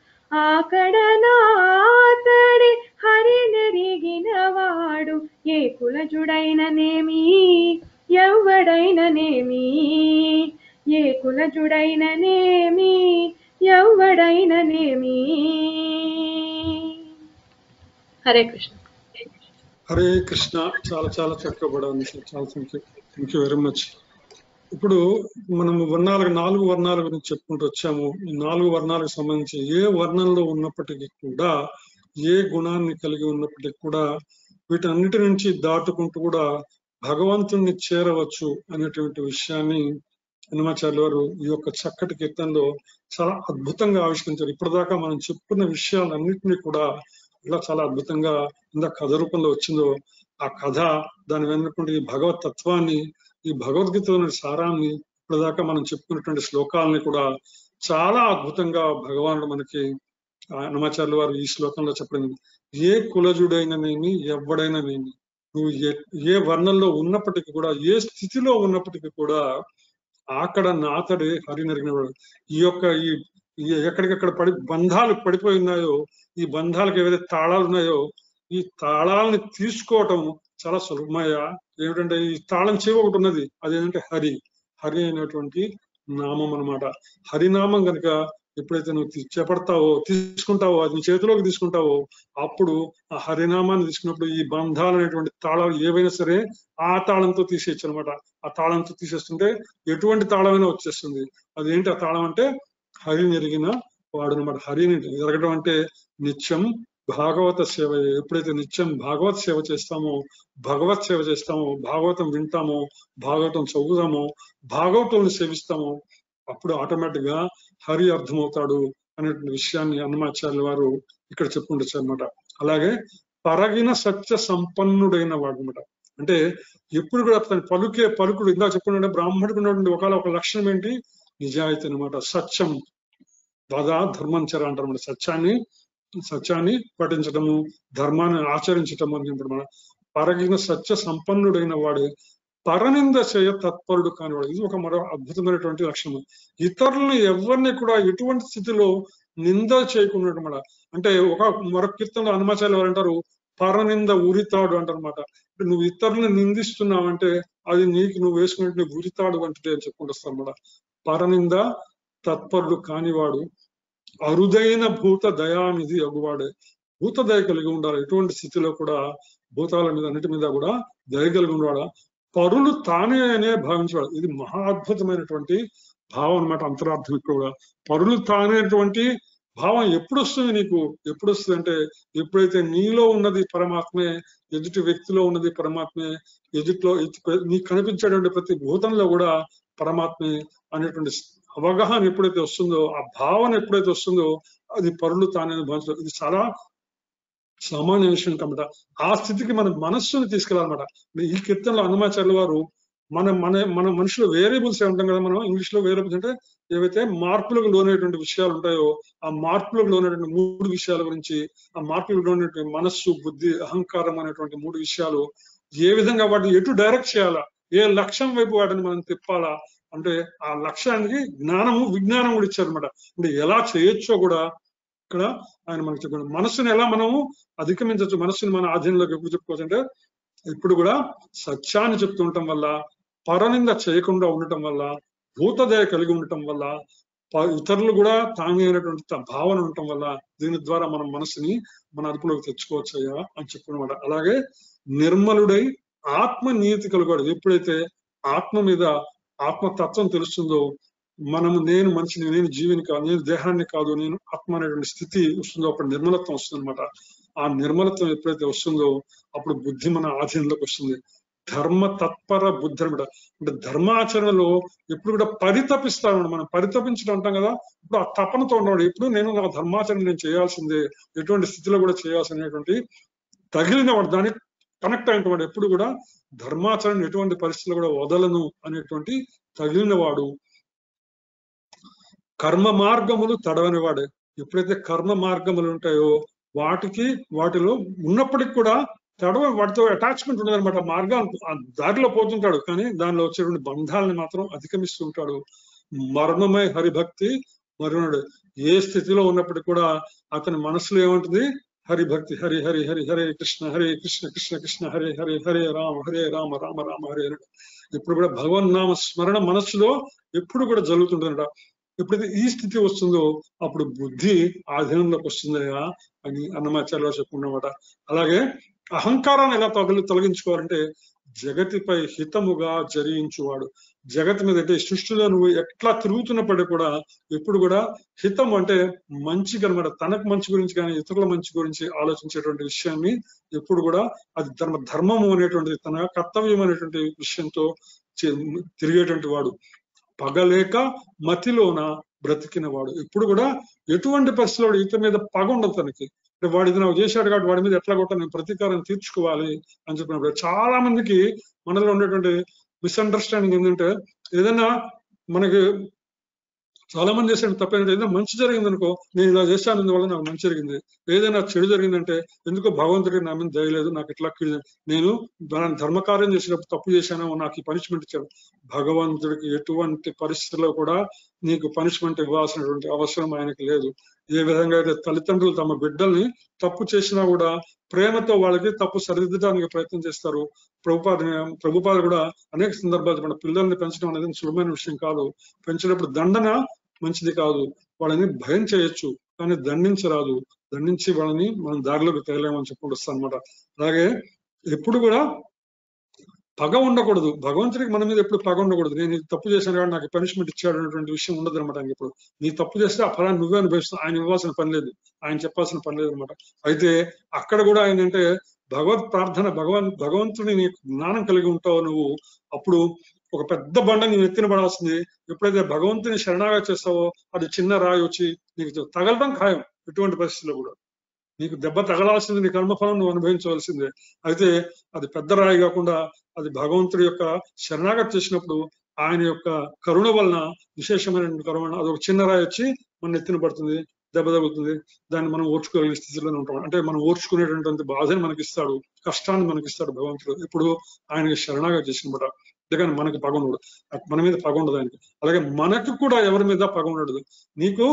ఆకడనాతడి హరినెరిగినవాడు ఏ కులజుడైననేమి ఎవ్వడైననేమి ఏ కులజుడైననేమి ఎవ్వడైననేమి హరే కృష్ణ హరే కృష్ణ. చాలా చాలా చక్కబడాలి. చాలా థ్యాంక్ యూ వెరీ మచ్. ఇప్పుడు మనం నాలుగు వర్ణాల గురించి చెప్పుకుంటూ వచ్చాము. ఈ 4 వర్ణాలకు సంబంధించి ఏ వర్ణంలో ఉన్నప్పటికీ కూడా ఏ గుణాన్ని కలిగి ఉన్నప్పటికీ కూడా వీటన్నిటి నుంచి దాటుకుంటూ కూడా భగవంతుణ్ణి చేరవచ్చు అనేటువంటి విషయాన్ని హనుమాచార్య వారు ఈ యొక్క చక్కటి కీర్తనలో చాలా అద్భుతంగా ఆవిష్కరించారు. ఇప్పటిదాకా మనం చెప్పుకున్న విషయాలన్నింటినీ కూడా ఇలా చాలా అద్భుతంగా ఇంత కథ రూపంలో వచ్చిందో ఆ కథ, దాని వెనుకుంటే ఈ భగవత్ తత్వాన్ని, ఈ భగవద్గీతలోని సారాన్ని, ఇప్పటిదాకా మనం చెప్పుకున్నటువంటి శ్లోకాలని కూడా చాలా అద్భుతంగా భగవానుడు మనకి హనుమాచార్యుల వారు ఈ శ్లోకంలో చెప్పడం, ఏ కులజుడైననేమి ఎవ్వడైననేమి, నువ్వు ఏ వర్ణంలో ఉన్నప్పటికీ కూడా, ఏ స్థితిలో ఉన్నప్పటికీ కూడా అక్కడ నాతడే హరినరిగినవాడు. ఈ యొక్క ఈ ఎక్కడికెక్కడ బంధాలు పడిపోయి ఉన్నాయో, ఈ బంధాలకు ఏవైతే తాళాలు ఉన్నాయో, ఈ తాళాలని తీసుకోవటం చాలా సులభమయ్యా. ఏమిటంటే ఈ తాళం చెవి ఒకటి ఉన్నది, అదేంటంటే హరి. హరి అనేటువంటి నామం అన్నమాట. హరినామం కనుక ఎప్పుడైతే నువ్వు చేపడతావో, తీసుకుంటావో, అది నీ చేతిలోకి తీసుకుంటావో, అప్పుడు ఆ హరినామాన్ని తీసుకున్నప్పుడు ఈ బంధాలు అనేటువంటి తాళాలు ఏవైనా సరే ఆ తాళంతో తీసేయచ్చు అనమాట. ఆ తాళంతో తీసేస్తుంటే ఎటువంటి తాళమైనా వచ్చేస్తుంది. అదేంటి ఆ తాళం అంటే హరిని ఎరిగిన వాడు అనమాట. హరిని ఎరగడం అంటే నిత్యం భాగవత సేవ. ఎప్పుడైతే నిత్యం భాగవత సేవ చేస్తామో, భగవత్ సేవ చేస్తామో, భాగవతం వింటామో, భాగవతం చదువుతామో, భాగవతం సేవిస్తామో, అప్పుడు ఆటోమేటిక్ గా హరి అర్థమవుతాడు అనేటువంటి విషయాన్ని అన్నమాచార్యుల వారు ఇక్కడ చెప్పుకుంటూ అనమాట. అలాగే పరగిన సత్య సంపన్నుడైన వాడు అనమాట. అంటే ఎప్పుడు కూడా తన పలుకుడు ఇందాక చెప్పుకుంటే బ్రాహ్మణుడికి ఉన్నటువంటి ఒక లక్షణం ఏంటి? నిజాయితీ అనమాట. సత్యం దాదా ధర్మం చర అంటారు అనమాట. సత్యాన్ని పఠించటము, ధర్మాన్ని ఆచరించటము అని చెప్పడం. పరగిన సత్య సంపన్నుడైన వాడు, పరనింద చేయ తత్పరుడు కానివాడు. ఇది ఒక మరో అద్భుతమైనటువంటి లక్షణం. ఇతరులను ఎవరిని కూడా ఎటువంటి స్థితిలో నింద చేయకుండా, అంటే మరొక కీర్తనలో హనుమాచార్యులు వారు అంటారు, పరనింద ఉరితాడు అంటారనమాట. నువ్వు ఇతరులను నిందిస్తున్నావంటే అది నీకు నువ్వు వేసుకునే ఉరితాడు అంటే అని చెప్పుకుంటూ వస్తాను అనమాట. పరనింద తత్పరుడు కానివాడు, అరుదైన భూత దయానిధి అగువాడే. భూత దయ కలిగి ఉండాలి. ఎటువంటి స్థితిలో కూడా భూతాల మీద అన్నిటి మీద కూడా దయ కలిగి ఉండవాడా. పరులు తానే అనే భావించేవాడు. ఇది మహా అద్భుతమైనటువంటి భావం అనమాట. అంతరార్థం ఇక్కడ కూడా పరులు తానేటువంటి భావం ఎప్పుడు వస్తుంది నీకు? ఎప్పుడు వస్తుంది అంటే ఎప్పుడైతే నీలో ఉన్నది పరమాత్మే, ఎదుటి వ్యక్తిలో ఉన్నది పరమాత్మే, ఎదుటిలో నీకు కనిపించేటువంటి ప్రతి భూతంలో కూడా పరమాత్మే అనేటువంటి అవగాహన ఎప్పుడైతే వస్తుందో, ఆ భావన ఎప్పుడైతే వస్తుందో అది పరులు తానే భావించడం. ఇది చాలా సామాన్య విషయం కాబట్టి ఆ స్థితికి మన మనస్సుని తీసుకెళ్ళాలన్నమాట. ఈ కీర్తనలో హనుమాచార్యుల వారు మన మనుషులు వేరియబుల్స్ ఉంటాం కదా, మనం ఇంగ్లీష్ లో వేరియబుల్స్ అంటే ఏవైతే మార్పులకు లోనేటువంటి విషయాలు ఉంటాయో, ఆ మార్పులకు లోనేటువంటి 3 విషయాల గురించి, ఆ మార్పులకు లోనేటువంటి మనస్సు, బుద్ధి, అహంకారం అనేటువంటి 3 విషయాలు ఏ విధంగా వాటిని ఎటు డైరెక్ట్ చేయాలా, ఏ లక్ష్యం వైపు వాటిని మనం తిప్పాలా అంటే ఆ లక్ష్యానికి జ్ఞానము, విజ్ఞానం కూడా ఇచ్చారనమాట. అంటే ఎలా చేయొచ్చో కూడా ఇక్కడ ఆయన మనకు చెప్పాడు. మనస్సుని ఎలా మనము అధిగమించవచ్చు, మనస్సుని మన ఆధీనంలోకి ఎప్పుడు చెప్పుకోవచ్చు అంటే ఇప్పుడు కూడా సత్యాన్ని చెప్తూ ఉండటం వల్ల, పరనింద చేయకుండా ఉండటం వల్ల, భూతదయ కలిగి ఉండటం వల్ల, ఇతరులు కూడా తానే అయినటువంటి భావన ఉండటం వల్ల దీని ద్వారా మనం మనసుని మన అదుపులోకి తెచ్చుకోవచ్చయ్యా అని చెప్పుకున్నమాట. అలాగే నిర్మలుడై ఆత్మ నీతి కలుగాడు. ఎప్పుడైతే ఆత్మ మీద ఆత్మతత్వం తెలుస్తుందో, మనము నేను మనిషిని, నేను జీవిని కాదు, నేను దేహాన్ని కాదు, నేను ఆత్మ అనేటువంటి స్థితి వస్తుందో అప్పుడు నిర్మలత్వం వస్తుంది అనమాట. ఆ నిర్మలత్వం ఎప్పుడైతే వస్తుందో అప్పుడు బుద్ధి మన ఆధీనంలోకి వస్తుంది. ధర్మ తత్పర బుద్ధి అనమాట. అంటే ధర్మాచరణలో ఎప్పుడు కూడా పరితపిస్తాడు. మనం పరితపించడం అంటాం కదా, ఇప్పుడు ఆ తపనతో ఉన్నాడు. ఎప్పుడు నేను నా ధర్మాచరణ నేను చేయాల్సిందే, ఎటువంటి స్థితిలో కూడా చేయాల్సినటువంటి తగిలిన వాడు, దానికి కనెక్ట్ అయినటువంటి ఎప్పుడు కూడా ధర్మాచరణ ఎటువంటి పరిస్థితుల్లో కూడా వదలను అనేటువంటి తగిలిన వాడు. కర్మ మార్గములు తడవని వాడే. ఎప్పుడైతే కర్మ మార్గములు ఉంటాయో వాటిలో ఉన్నప్పటికి కూడా వాటితో అటాచ్మెంట్ ఉండదు అనమాట. మార్గాలు దారిలో పోతుంటాడు, కానీ దానిలో వచ్చేటువంటి బంధాలని మాత్రం అధిగమిస్తూ ఉంటాడు. మర్మమై హరిభక్తి మరుణుడు. ఏ స్థితిలో ఉన్నప్పటికీ కూడా అతని మనసులో ఏముంటుంది? హరిభక్తి. హరి హరి హరి హరే కృష్ణ హరే కృష్ణ కృష్ణ కృష్ణ హరే హరే హరే రామ రామ రామ హరే. ఎప్పుడు కూడా భగవన్నామ స్మరణ మనస్సులో ఎప్పుడు కూడా జరుగుతుంటుందట. ఎప్పుడైతే ఈ స్థితి వస్తుందో అప్పుడు బుద్ధి ఆధీనంలోకి వస్తుందయా అని అన్నమాచార్యులు చెప్పుకున్నమాట. అలాగే అహంకారాన్ని ఎలా తొలగించుకోవాలంటే జగతిపై హితముగా జరించువాడు. జగతి మీద అంటే సృష్టిలో నువ్వు ఎట్లా తిరుగుతున్నప్పటికీ కూడా ఎప్పుడు కూడా హితం అంటే మంచిగా అనమాట. తనకు మంచి గురించి కానీ ఇతరుల మంచి గురించి ఆలోచించేటువంటి విషయాన్ని ఎప్పుడు కూడా అది ధర్మము అనేటువంటి తన కర్తవ్యం అనేటువంటి విషయంతో తిరిగేటువంటి వాడు. పగలేక మతిలోన బ్రతికిన వాడు. ఎప్పుడు కూడా ఎటువంటి పరిస్థితుల్లో ఇతర మీద పగ ఉండదు తనకి. వాడు ఇది నాకు చేశాడు కాబట్టి వాడి మీద ఎట్లా కొట్ట నేను ప్రతీకారం తీర్చుకోవాలి అని చెప్పినప్పుడు చాలా మందికి మనలో ఉండేటువంటి మిస్అండర్స్టాండింగ్ ఏంటంటే, ఏదైనా మనకి చాలా మంది చేసే తప్పేంటంటే ఏదైనా మంచి జరిగింది అనుకో, నేను ఇలా చేశాను అందువల్ల నాకు మంచి జరిగింది. ఏదైనా చెడు జరిగిందంటే ఎందుకో భగవంతుడికి నా మీద దయలేదు, నాకు ఇట్లా నేను ధర్మకార్యం చేసినప్పుడు తప్పు చేశాను, నాకు ఈ పనిష్మెంట్ ఇచ్చాడు. భగవంతుడికి ఎటువంటి పరిస్థితుల్లో కూడా నీకు పనిష్మెంట్ ఇవ్వాల్సినటువంటి అవసరం ఆయనకి లేదు. ఏ విధంగా అయితే తల్లిదండ్రులు తమ బిడ్డల్ని తప్పు చేసినా కూడా ప్రేమతో వాళ్ళకి తప్పు సరిదిద్దడానికి ప్రయత్నం చేస్తారు. ప్రభుపాద కూడా అనేక సందర్భాలు మన పిల్లల్ని పెంచడం అనేది సులభమైన విషయం కాదు. పెంచినప్పుడు దండన మంచిది కాదు. వాళ్ళని భయం చేయొచ్చు కానీ దండించరాదు. దండించి వాళ్ళని మనం దారిలోకి తేలేమని చెప్పుకుంటూ వస్తాం అనమాట. అలాగే ఎప్పుడు కూడా పగ ఉండకూడదు. భగవంతుడికి మన మీద ఎప్పుడు పగ ఉండకూడదు. నేను ఇది తప్పు చేశాను కాబట్టి నాకు పనిష్మెంట్ ఇచ్చాడు అనేటువంటి విషయం ఉండదు అనమాట. ఇప్పుడు నీ తప్పు చేస్తే ఆ ఫలాన్ని నువ్వే అనుభవిస్తావు. ఆయన ఇవ్వాల్సిన పని లేదు, ఆయన చెప్పాల్సిన పని లేదు అనమాట. అయితే అక్కడ కూడా ఏంటంటే భగవత్ ప్రార్థన, భగవంతుని నీకు జ్ఞానం కలిగి ఉంటావు నువ్వు. అప్పుడు ఒక పెద్ద బండ నీవు ఎత్తిన పడాల్సింది. ఎప్పుడైతే భగవంతుని శరణాగా చేస్తావో అది చిన్న రాయి వచ్చి నీకు తగలడం ఖాయం. ఎటువంటి పరిస్థితుల్లో కూడా నీకు దెబ్బ తగలాల్సింది, నీ కర్మఫలం నువ్వు అనుభవించవలసిందే. అయితే అది పెద్ద రాయి కాకుండా అది భగవంతుడి యొక్క శరణాగతి చేసినప్పుడు ఆయన యొక్క కరుణ వలన, విశేషమైన కరుణ, అది ఒక చిన్న రాయి వచ్చి మన ఎత్తిన పడుతుంది, దెబ్బ తగులుతుంది. దాన్ని మనం ఓర్చుకోగలిగే స్థితిలోనే ఉంటాం. అంటే మనం ఓర్చుకునేటువంటి బాధని మనకి ఇస్తాడు, కష్టాన్ని మనకి ఇస్తాడు భగవంతుడు. ఇప్పుడు ఆయనకి శరణాగతి చేసినప్పుడు. అందుకని మనకి పగ ఉండదు, మన మీద పగ ఉండదు ఆయనకి. అలాగే మనకు కూడా ఎవరి మీద పగ ఉండదు. నీకు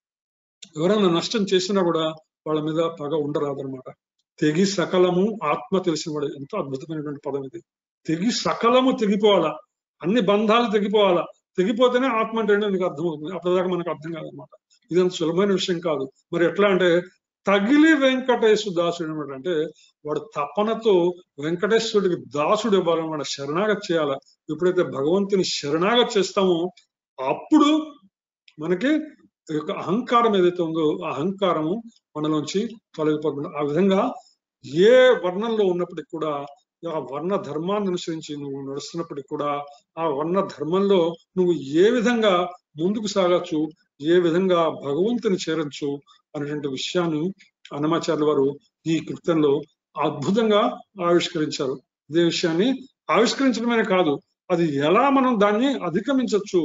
ఎవరైనా నష్టం చేసినా కూడా వాళ్ళ మీద పగ ఉండరాదనమాట. తెగి సకలము ఆత్మ తెలిసిన వాడు. ఎంతో అద్భుతమైనటువంటి పదం ఇది. తెగి సకలము తెగిపోవాలా, అన్ని బంధాలు తెగిపోవాలా. తెగిపోతేనే ఆత్మ అంటే ఏంటో నీకు అర్థమవుతుంది. అప్పటిదాకా మనకు అర్థం కాదనమాట. ఇది అంత సులభమైన విషయం కాదు. మరి ఎట్లా అంటే తగిలి వెంకటేశ్వర దాసుడు అనమాట. అంటే వాడు తపనతో వెంకటేశ్వరుడికి దాసుడు ఇవ్వాలన్నమాట, శరణాగతి చేయాల. ఎప్పుడైతే భగవంతుని శరణాగతి చేస్తామో అప్పుడు మనకి యొక్క అహంకారం ఏదైతే ఉందో ఆ అహంకారము మనలోంచి తొలగిపోతుంది. ఆ విధంగా ఏ వర్ణంలో ఉన్నప్పటికీ కూడా, ఆ వర్ణ ధర్మాన్ని అనుసరించి నువ్వు నడుస్తున్నప్పటికీ కూడా, ఆ వర్ణ ధర్మంలో నువ్వు ఏ విధంగా ముందుకు సాగచ్చు, ఏ విధంగా భగవంతుని చేరచ్చు అనేటువంటి విషయాన్ని అన్నమాచార్యుల వారు ఈ కృత్యంలో అద్భుతంగా ఆవిష్కరించారు. ఇదే విషయాన్ని ఆవిష్కరించడమే కాదు, అది ఎలా మనం దాన్ని అధిగమించవచ్చు,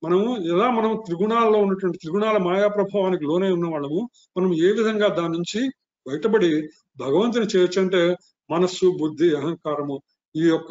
మనం త్రిగుణాల్లో ఉన్నటువంటి త్రిగుణాల మాయా ప్రభావానికి లోనే ఉన్న వాళ్ళము, మనం ఏ విధంగా దాని నుంచి బయటపడి భగవంతుని చేయొచ్చు అంటే మనస్సు, బుద్ధి, అహంకారము, ఈ యొక్క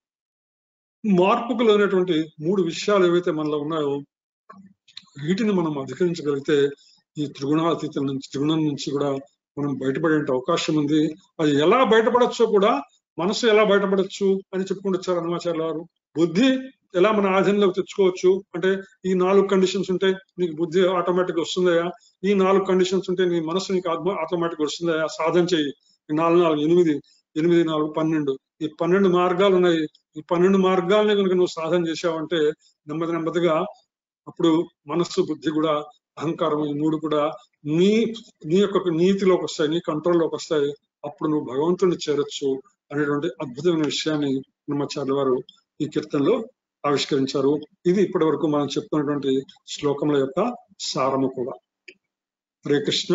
మార్పుకు లోనటువంటి 3 విషయాలు ఏవైతే మనలో ఉన్నాయో వీటిని మనం అధిగమించగలిగితే ఈ త్రిగుణం నుంచి కూడా మనం బయటపడే అవకాశం ఉంది. అది ఎలా బయటపడచ్చో కూడా, మనసు ఎలా బయటపడచ్చు అని చెప్పుకుంటూ వచ్చారు అన్నమాచార్యుల వారు. బుద్ధి ఎలా మన ఆధీనంలోకి తెచ్చుకోవచ్చు అంటే ఈ 4 కండిషన్స్ ఉంటే నీకు బుద్ధి ఆటోమేటిక్ వస్తుందయా, ఈ 4 కండిషన్స్ ఉంటే నీ మనసు నీకు ఆటోమేటిక్ వస్తుందయా, సాధన చెయ్యి. 4 4 8 8 4 12 ఈ 12 మార్గాలు ఉన్నాయి. ఈ 12 మార్గాలని కనుక నువ్వు సాధన చేసావంటే నెమ్మదిగా అప్పుడు మనస్సు, బుద్ధి కూడా, అహంకారం, ఈ 3 కూడా నీ యొక్క నీతిలోకి వస్తాయి, నీ కంట్రోల్లోకి వస్తాయి. అప్పుడు నువ్వు భగవంతుడిని చేరొచ్చు అనేటువంటి అద్భుతమైన విషయాన్ని అన్నమాచార్యుల వారు ఈ కీర్తనలో ఆవిష్కరించారు. ఇది ఇప్పటి వరకు మనం చెప్పుకున్నటువంటి శ్లోకముల యొక్క సారము కూడా. హరే కృష్ణ.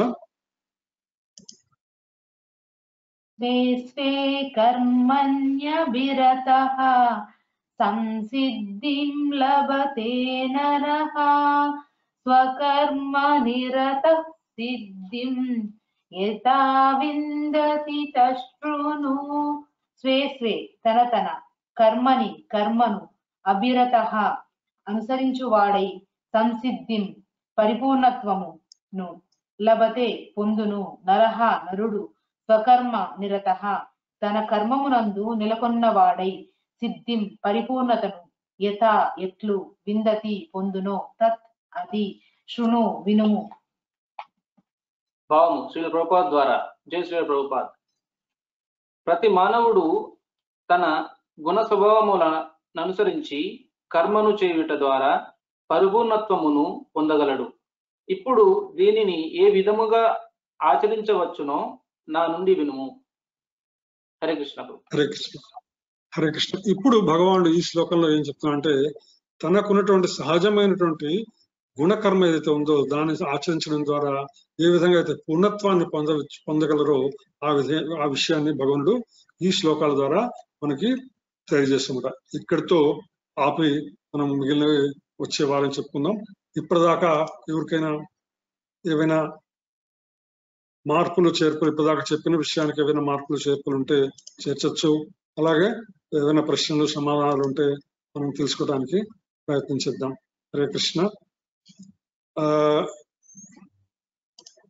స్వే స్వే కర్మణ్యభిరతః సంసిద్ధిం లభతే నరః స్వకర్మ నిరతః సిద్ధిం యథా విందతి తశృణు. స్వే స్వే తన కర్మను అభిరతః అనుసరించువాడై సంసిద్ధిం పరిపూర్ణత్వమును లభతే పొందును నరః నరుడు స్వకర్మ నిరతః తన కర్మమునందు నెలకొన్నవాడై సిద్ధిం పరిపూర్ణతను యథా ఎట్లు విందతి పొందునో తత్ అది శృణు వినుము. భావము శ్రీల ప్రభుపాద్ ద్వారా. జై శ్రీల ప్రభుపాద్. ప్రతి మానవుడు తన గుణ స్వభావములను అనుసరించి కర్మను చేయుట ద్వారా పరిపూర్ణత్వమును పొందగలడు. ఇప్పుడు దీనిని ఏ విధముగా ఆచరించవచ్చునో నా నుండి వినుము. హరే కృష్ణ. హరే కృష్ణ. హరే కృష్ణ. ఇప్పుడు భగవానుడు ఈ శ్లోకంలో ఏం చెప్తున్నా అంటే తనకున్నటువంటి సహజమైనటువంటి గుణకర్మ ఏదైతే ఉందో దాన్ని ఆచరించడం ద్వారా ఏ విధంగా అయితే పూర్ణత్వాన్ని పొందగలరో ఆ విషయాన్ని భగవానుడు ఈ శ్లోకాల ద్వారా మనకి తెలియజేస్తున్నమాట. ఇక్కడితో ఆపి మనం మిగిలినవి వచ్చే వారం చెప్పుకుందాం. ఇప్పటిదాకా ఎవరికైనా ఏవైనా మార్పులు చేర్పులు, ఇప్పటిదాకా చెప్పిన విషయానికి ఏవైనా మార్పులు చేర్పులు ఉంటే చేర్చచ్చు. అలాగే ఏవైనా ప్రశ్నలు, సమాధానాలు ఉంటే మనం తెలుసుకోవడానికి ప్రయత్నం చేద్దాం. హరే కృష్ణ.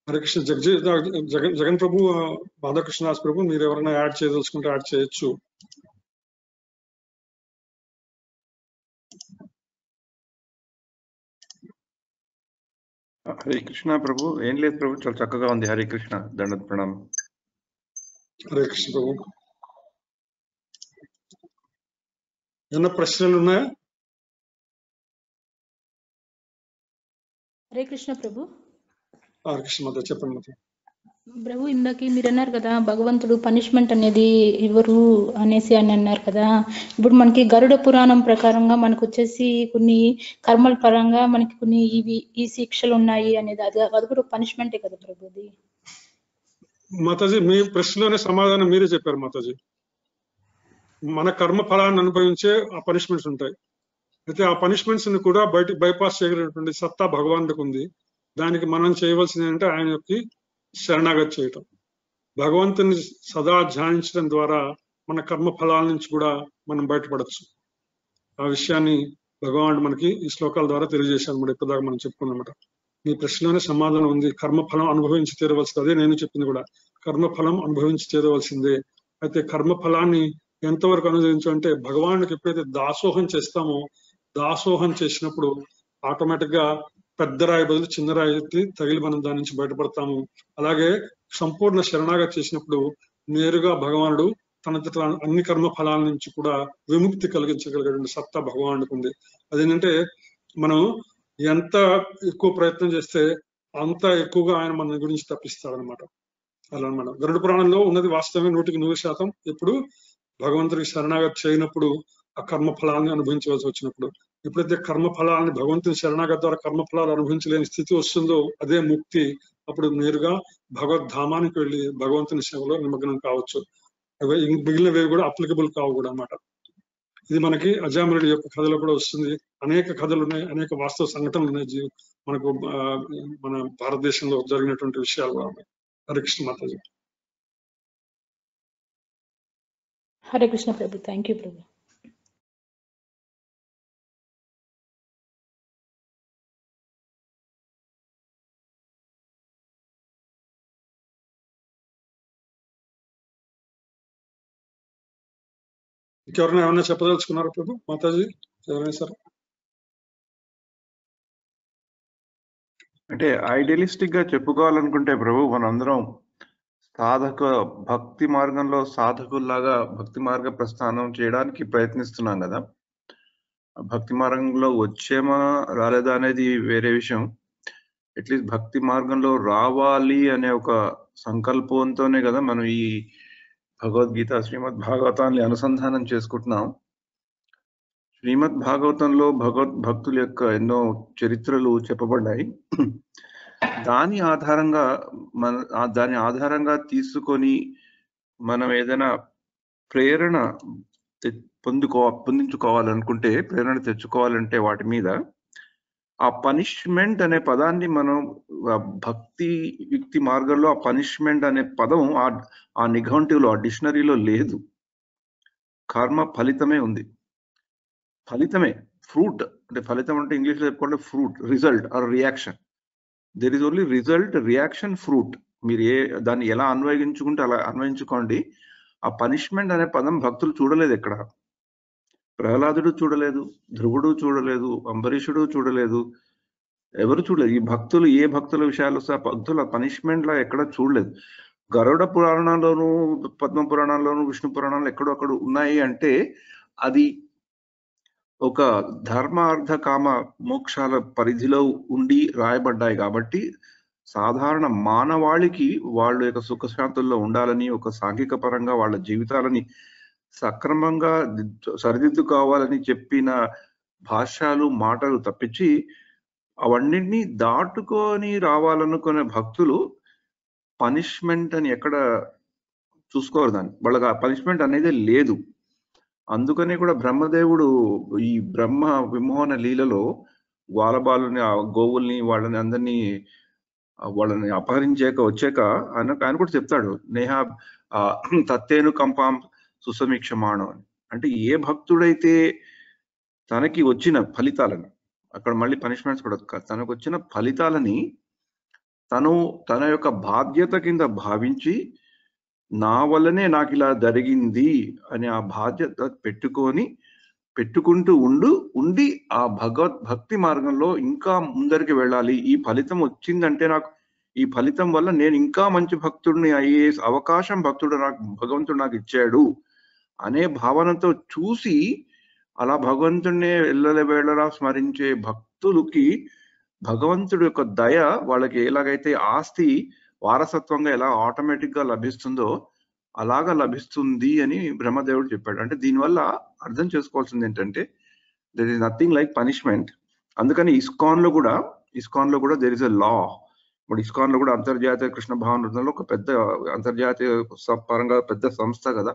హరే కృష్ణ. జగన్ ప్రభు, బాలకృష్ణదాస్ ప్రభు, మీరు ఎవరైనా యాడ్ చేయదలుచుకుంటే యాడ్ చేయొచ్చు. హరే కృష్ణ ప్రభు. ఏం లేదు ప్రభు, చాలా చక్కగా ఉంది. హరే కృష్ణ, దండ ప్రణామం. హరే కృష్ణ ప్రభు. ఏమన్నా ప్రశ్నలు ఉన్నాయా? హరే కృష్ణ ప్రభు. హరే కృష్ణ మాత, చెప్పండి మాత. ప్రభు, ఇందాక మీరు అన్నారు కదా భగవంతుడు పనిష్మెంట్ అనేది ఇవ్వరు అనేసి అని అన్నారు కదా. ఇప్పుడు మనకి గరుడ పురాణం ప్రకారంగా మనకు వచ్చేసి కొన్ని కర్మల పరంగా మనకి కొన్ని ఈ శిక్షలు ఉన్నాయి అనేది, అది కూడా పనిష్మెంటే కదా ప్రభుది. మాతాజీ, మీ ప్రశ్నలోనే సమాధానం మీరే చెప్పారు మాతాజీ. మన కర్మ ఫలాన్ని అనుభవించే ఆ పనిష్మెంట్స్ ఉంటాయి. అయితే ఆ పనిష్మెంట్స్ ని కూడా బైపాస్ చేయగలిగినటువంటి సత్తా భగవానుడికి ఉంది. దానికి మనం చేయవలసింది ఏంటంటే ఆయన యొక్క శరణాగతి చేయటం. భగవంతుని సదా ధ్యానించడం ద్వారా మన కర్మ ఫలాల నుంచి కూడా మనం బయటపడచ్చు. ఆ విషయాన్ని భగవానుడు మనకి ఈ శ్లోకాల ద్వారా తెలియజేశారు. మరి ఇప్పటిదాకా మనం చెప్పుకున్నమాట. మీ ప్రశ్నలోనే సమాధానం ఉంది. కర్మఫలం అనుభవించి తీరవలసింది. అదే నేను చెప్పింది కూడా, కర్మఫలం అనుభవించి తీరవలసిందే. అయితే కర్మఫలాన్ని ఎంతవరకు అనుభవించాలంటే భగవానుడికి ఎప్పుడైతే దాసోహం చేస్తామో, దాసోహం చేసినప్పుడు ఆటోమేటిక్ గా పెద్ద రాయి బదులు చిన్న రాయి తగిలి మనం దాని నుంచి బయటపడతాము. అలాగే సంపూర్ణ శరణాగతి చేసినప్పుడు నేరుగా భగవానుడు తన అన్ని కర్మ ఫలాల నుంచి కూడా విముక్తి కలిగించగలిగే సత్తా భగవానుడికి ఉంది. అదేంటంటే మనం ఎంత ఎక్కువ ప్రయత్నం చేస్తే అంత ఎక్కువగా ఆయన మన గురించి తప్పిస్తాడనమాట. అలా అనమాట. గరుడ పురాణంలో ఉన్నది వాస్తవమే 100%. ఎప్పుడు భగవంతుడికి శరణాగతి చేయనప్పుడు, ఆ కర్మ ఫలాన్ని అనుభవించవలసి వచ్చినప్పుడు. ఎప్పుడైతే కర్మ ఫలాన్ని భగవంతుని శరణాగతి ద్వారా కర్మ ఫలాలు అనుభవించలేని స్థితి వస్తుందో అదే ముక్తి. అప్పుడు నేరుగా భగవద్ధామానికి వెళ్ళి భగవంతుని సేవలో నిమగ్నం కావచ్చు. మిగిలినవి కూడా అప్లికబుల్ కావు కూడా అన్నమాట. ఇది మనకి అజామినుడి యొక్క కథలో కూడా వస్తుంది. అనేక కథలు ఉన్నాయి, అనేక వాస్తవ సంఘటనలు ఉన్నాయి మనకు మన భారతదేశంలో జరిగినటువంటి విషయాలు కూడా ఉన్నాయి. హరే కృష్ణ మాతాజీ. హరే కృష్ణ ప్రభు. థ్యాంక్ యూ ప్రభు. ఇంకెవరైనా ఏమైనా చెప్పదలుచుకున్నారా ప్రభు? మాతాజీ ఎవరైనా సరే. అంటే ఐడియలిస్టిక్ గా చెప్పుకోవాలనుకుంటే ప్రభు, మనందరం భక్తి మార్గంలో సాధకుల్లాగా భక్తి మార్గ ప్రస్థానం చేయడానికి ప్రయత్నిస్తున్నాం కదా. భక్తి మార్గంలో వచ్చేమా రాలేదా అనేది వేరే విషయం. అట్లీస్ట్ భక్తి మార్గంలో రావాలి అనే ఒక సంకల్పంతోనే కదా మనం ఈ భగవద్గీత, శ్రీమద్ భాగవతాన్ని అనుసంధానం చేసుకుంటున్నాం. శ్రీమద్ భాగవతంలో భక్తుల యొక్క ఎన్నో చరిత్రలు చెప్పబడ్డాయి. దాని ఆధారంగా తీసుకొని మనం ఏదైనా ప్రేరణ పొందించుకోవాలనుకుంటే, ప్రేరణ తెచ్చుకోవాలంటే వాటి మీద ఆ పనిష్మెంట్ అనే పదాన్ని మనం భక్తి యుక్తి మార్గంలో ఆ పనిష్మెంట్ అనే పదం ఆ నిఘంటువులో, ఆ డిక్షనరీలో లేదు. కర్మ ఫలితమే ఉంది. ఫలితమే, ఫ్రూట్. అంటే ఫలితం అంటే ఇంగ్లీష్ లో చెప్పుకుంటే fruit, result or reaction. There is only result, reaction, fruit. మీరు దాన్ని ఎలా అన్వయించుకుంటే అలా అన్వయించుకోండి. ఆ పనిష్మెంట్ అనే పదం భక్తులు చూడలేదు ఎక్కడ. ప్రహ్లాదుడు చూడలేదు, ధ్రువుడు చూడలేదు, అంబరీషుడు చూడలేదు, ఎవరు చూడలేదు. ఈ భక్తులు ఏ భక్తుల విషయాలు వస్తే ఆ భక్తుల పనిష్మెంట్ లా ఎక్కడ చూడలేదు. గరుడ పురాణంలోను, పద్మ పురాణంలోను, విష్ణు పురాణంలో ఎక్కడొక్కడ ఉన్నాయి అంటే అది ఒక ధర్మ అర్థ కామ మోక్షాల పరిధిలో ఉండి రాయబడ్డాయి. కాబట్టి సాధారణ మానవాళికి వాళ్ళ యొక్క సుఖశాంతుల్లో ఉండాలని, ఒక సాంఘిక పరంగా వాళ్ళ జీవితాలని సక్రమంగా సరిదిద్దుకోవాలని చెప్పిన భాష్యాలు, మాటలు తప్పించి అవన్నింటినీ దాటుకొని రావాలనుకునే భక్తులు పనిష్మెంట్ అని ఎక్కడ చూసుకోరు. దాన్ని వాళ్ళకి ఆ పనిష్మెంట్ అనేది లేదు. అందుకనే కూడా బ్రహ్మదేవుడు ఈ బ్రహ్మ విమోహన లీలలో గ్వాలబాలుని, ఆ గోవుల్ని, వాళ్ళని అపహరించాక వచ్చాక ఆయన కూడా చెప్తాడు, నేహా తత్తేను కంపాం సుసమీక్షమాణం అని. అంటే ఏ భక్తుడైతే తనకి వచ్చిన ఫలితాలను, అక్కడ మళ్ళీ పనిష్మెంట్స్ కూడా తనకు వచ్చిన ఫలితాలని తన యొక్క బాధ్యత కింద భావించి నా వల్లనే నాకు ఇలా జరిగింది అని ఆ బాధ్యత పెట్టుకుంటూ ఉండి ఆ భక్తి మార్గంలో ఇంకా ముందరికి వెళ్ళాలి. ఈ ఫలితం వచ్చిందంటే నాకు ఈ ఫలితం వల్ల నేను ఇంకా మంచి భక్తుడిని అయ్యే అవకాశం భగవంతుడు నాకు ఇచ్చాడు అనే భావనతో చూసి అలా భగవంతుడినే వెళ్ళరా స్మరించే భక్తులకి భగవంతుడి యొక్క దయ వాళ్ళకి ఎలాగైతే ఆస్తి వారసత్వంగా ఎలా ఆటోమేటిక్ గా లభిస్తుందో అలాగా లభిస్తుంది అని బ్రహ్మదేవుడు చెప్పాడు. అంటే దీనివల్ల అర్థం చేసుకోవాల్సింది ఏంటంటే there is nothing like punishment. అందుకని ఇస్కాన్ లో కూడా దెర్ ఇస్ ఎ లా. ఇప్పుడు ఇస్కాన్ లో కూడా అంతర్జాతీయ కృష్ణ భావన ఒక పెద్ద అంతర్జాతీయ పరంగా పెద్ద సంస్థ కదా.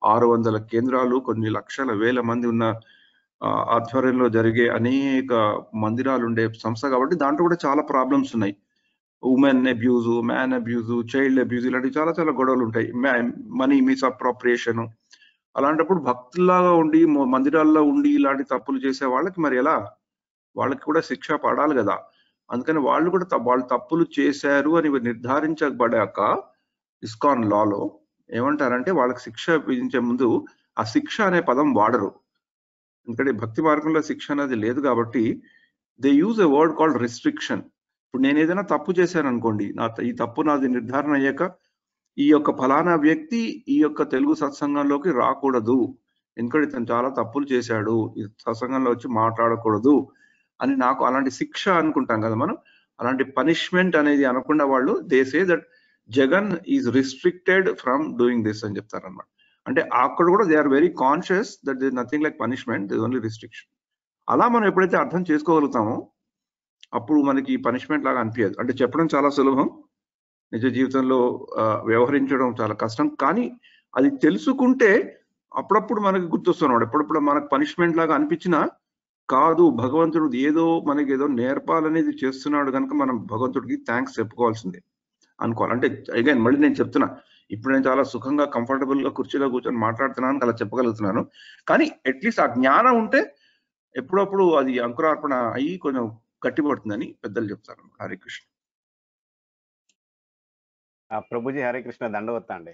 600 కేంద్రాలు, కొన్ని లక్షల వేల మంది ఉన్న ఆధ్వర్యంలో జరిగే అనేక మందిరాలు ఉండే సంస్థ కాబట్టి దాంట్లో కూడా చాలా ప్రాబ్లమ్స్ ఉన్నాయి. Women abuse, man abuse, child abuse, ఇలాంటి చాలా చాలా గొడవలు ఉంటాయి. Money misappropriation. అలాంటప్పుడు భక్తుల్లాగా ఉండి మందిరాల్లో ఉండి ఇలాంటి తప్పులు చేసే వాళ్ళకి మరి ఎలా? వాళ్ళకి కూడా శిక్ష పడాలి కదా. అందుకని వాళ్ళు కూడా వాళ్ళు తప్పులు చేశారు అని నిర్ధారించబడాక ఇస్కాన్ లాలో ఏమంటారంటే వాళ్ళకి శిక్ష విధించే ముందు ఆ శిక్ష అనే పదం వాడరు. ఎందుకంటే భక్తి మార్గంలో శిక్ష అనేది లేదు కాబట్టి they use a word called restriction. ఇప్పుడు నేను ఏదైనా తప్పు చేశాను అనుకోండి, ఈ తప్పు నాది నిర్ధారణ అయ్యాక ఈ యొక్క ఫలానా వ్యక్తి ఈ యొక్క తెలుగు సత్సంగంలోకి రాకూడదు, ఎందుకంటే ఇతను చాలా తప్పులు చేశాడు, ఈ సత్సంగంలో వచ్చి మాట్లాడకూడదు అని నాకు అలాంటి శిక్ష అనుకుంటాం కదా మనం. అలాంటి పనిష్మెంట్ అనేది అనకుండా వాళ్ళు they say that Jagan is restricted from doing this అని చెప్తారన్నమాట. అంటే అక్కడ కూడా they are very conscious that they nothing like punishment, they only restriction. అలా మనం ఎప్పుడైతే అర్థం చేసుకోగలుగుతామో అప్పుడు మనకి పనిష్మెంట్ లాగా అనిపించదు. అంటే చెప్పడం చాలా సులభం, నిజ జీవితంలో వ్యవహరించడం చాలా కష్టం. కానీ అది తెలుసుకుంటే అప్పుడప్పుడు మనకి గుర్తొస్తున్నాడు. ఎప్పుడప్పుడు మనకు పనిష్మెంట్ లాగా అనిపించినా కాదు, భగవంతుడు మనకి ఏదో నేర్పాలనేది చేస్తున్నాడు కనుక మనం భగవంతుడికి థ్యాంక్స్ చెప్పుకోవాల్సిందే అనుకోవాలి. అంటే అగైన్ మళ్ళీ నేను చెప్తున్నా, ఇప్పుడు నేను చాలా సుఖంగా కంఫర్టబుల్ గా కుర్చీలో కూర్చొని మాట్లాడుతున్నాను, అలా చెప్పగలుగుతున్నాను. కానీ అట్లీస్ట్ ఆ జ్ఞానం ఉంటే ఎప్పుడప్పుడు అది అంకురార్పణ అయ్యి కొంచెం గట్టిపడుతుందని పెద్దలు చెప్తారు. హరే కృష్ణ. ప్రభుజీ హరే కృష్ణ, దండవత్త అండి.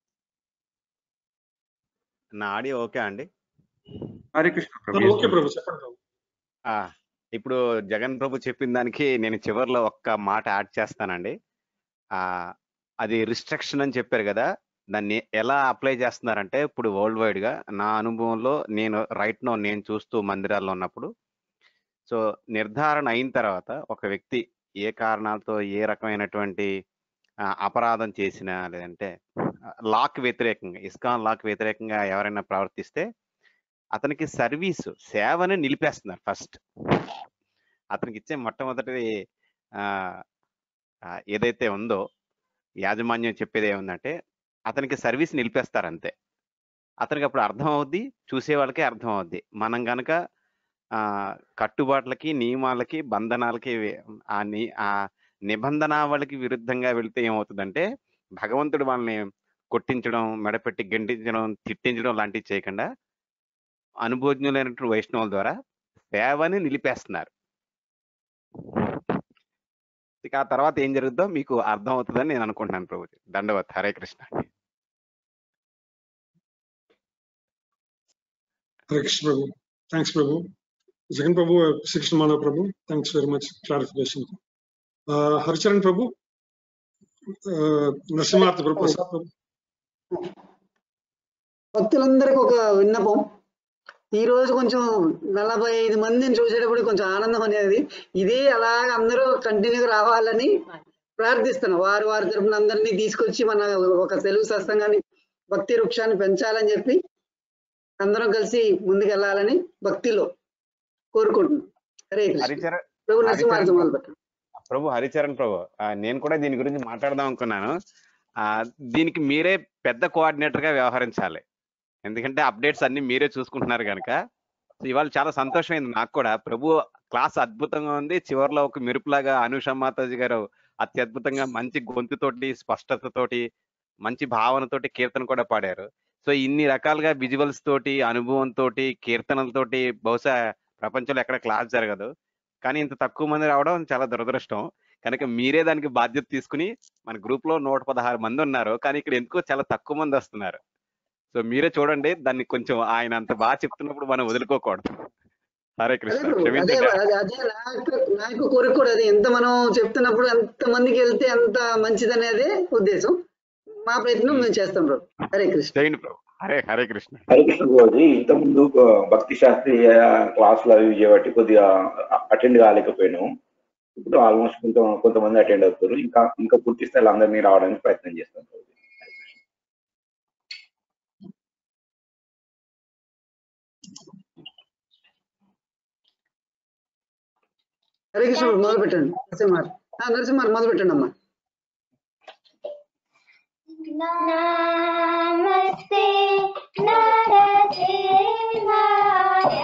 నా ఆడియో ఓకే అండి? హరే కృష్ణ ప్రభు. ఇప్పుడు జగన్ ప్రభు చెప్పిన దానికి నేను చివరిలో ఒక్క మాట యాడ్ చేస్తానండి. అది రిస్ట్రిక్షన్ అని చెప్పారు కదా, దాన్ని ఎలా అప్లై చేస్తున్నారంటే ఇప్పుడు వరల్డ్ వైడ్ గా నా అనుభవంలో నేను చూస్తూ మందిరాల్లో ఉన్నప్పుడు, సో నిర్ధారణ అయిన తర్వాత ఒక వ్యక్తి ఏ కారణాలతో ఏ రకమైనటువంటి అపరాధం చేసినా, లేదంటే లాక్ వ్యతిరేకంగా, ఇస్కాన్ లాక్ వ్యతిరేకంగా ఎవరైనా ప్రవర్తిస్తే అతనికి సేవని నిలిపేస్తున్నారు. ఫస్ట్ అతనికి ఇచ్చే మొట్టమొదటి ఏదైతే ఉందో యాజమాన్యం చెప్పేది ఏముందంటే అతనికి సర్వీస్ నిలిపేస్తారు అంతే. అతనికి అప్పుడు అర్థం అవుద్ది, చూసే వాళ్ళకి అర్థం అవుద్ది. మనం గనక కట్టుబాట్లకి, నియమాలకి, బంధనాలకి, ఆ నిబంధనావళికి విరుద్ధంగా వెళితే ఏమవుతుందంటే భగవంతుడు వాళ్ళని కొట్టించడం, మెడపెట్టి గంటించడం, తిట్టించడం లాంటివి చేయకుండా అనుభవజ్ఞులైనటువంటి వైష్ణవుల ద్వారా సేవని నిలిపేస్తున్నారు. ఇక ఆ తర్వాత ఏం జరుగుతుందో మీకు అర్థం అవుతుందని నేను అనుకుంటున్నాను. ప్రభు దండవత్. హరే కృష్ణ. హరే కృష్ణ ప్రభు. థ్యాంక్స్ ప్రభు. జగన్ ప్రభు, శ్రీకృష్ణ మాధవ్ ప్రభు, thanks very much clarification. Haricharan ప్రభు, నరసింహార్తి ప్రభు, ప్రసాద్ ప్రభు. భక్తులందరికీ ఒక విన్నపం. ఈ రోజు కొంచెం 45 మందిని చూసేటప్పుడు కొంచెం ఆనందం అనేది, ఇదే అలాగ అందరూ కంటిన్యూగా రావాలని ప్రార్థిస్తున్నాం. వారి తరపున అందరినీ తీసుకొచ్చి మన ఒక తెలుగు సత్సంగాన్ని, భక్తి వృక్షాన్ని పెంచాలని చెప్పి అందరం కలిసి ముందుకు వెళ్ళాలని భక్తిలో కోరుకుంటున్నాం. హరే కృష్ణ. ప్రభు నరసింహార్తి మొదలుపెట్టండి. ప్రభు హరిచరణ్ ప్రభు, నేను కూడా దీని గురించి మాట్లాడదాం అనుకున్నాను. దీనికి మీరే పెద్ద కోఆర్డినేటర్ గా వ్యవహరించాలి, ఎందుకంటే అప్డేట్స్ అన్ని మీరే చూసుకుంటున్నారు కనుక. ఇవాళ చాలా సంతోషమైంది నాకు కూడా. ప్రభు క్లాస్ అద్భుతంగా ఉంది. చివరిలో ఒక మెరుపులాగా అనుష మాతాజీ గారు అత్యద్భుతంగా మంచి గొంతుతోటి, స్పష్టతతోటి, మంచి భావనతోటి కీర్తన కూడా పాడారు. సో ఇన్ని రకాలుగా విజువల్స్ తోటి, అనుభవంతో, కీర్తనలతోటి బహుశా ప్రపంచంలో ఎక్కడ క్లాస్ జరగదు. కానీ ఇంత తక్కువ మంది రావడం చాలా దురదృష్టం. కనుక మీరే దానికి బాధ్యత తీసుకుని మన గ్రూప్ లో 116 మంది ఉన్నారు, కానీ ఇక్కడ ఎందుకో చాలా తక్కువ మంది వస్తున్నారు. సో మీరే చూడండి, దాన్ని కొంచెం ఆయన అంత బాగా చెప్తున్నప్పుడు మనం వదులుకోకూడదు. హరే అదే కృష్ణ, ప్రభు, అదే క్షమించండి. అదే నాకు కోరిక కూడా అది. ఎంత మనం చెప్తున్నప్పుడు ఎంత మందికి వెళ్తే అంత మంచిదనేదే ఉద్దేశం. మా ప్రయత్నం మేము చేస్తాం ప్రభు. హరే కృష్ణ. చేయండి ప్రభు. హరే కృష్ణ. హరే కృష్ణ ప్రభుజీ. ఇంతకుముందు భక్తి శాస్త్రీయ క్లాసులు అవి చేయబట్టి కొద్దిగా అటెండ్ కాలేకపోయాను. ఇప్పుడు ఆల్మోస్ట్ కొంతమంది అటెండ్ అవుతారు. ఇంకా పూర్తి స్థాయిలో అందరినీ రావడానికి ప్రయత్నం చేస్తాను ప్రభుజీ. హరే కృష్ణ. మొదలు పెట్టండి నరసింహార్. నరసింహార్ మొదలు పెట్టండి అమ్మా. నమస్తే నరసింహాయ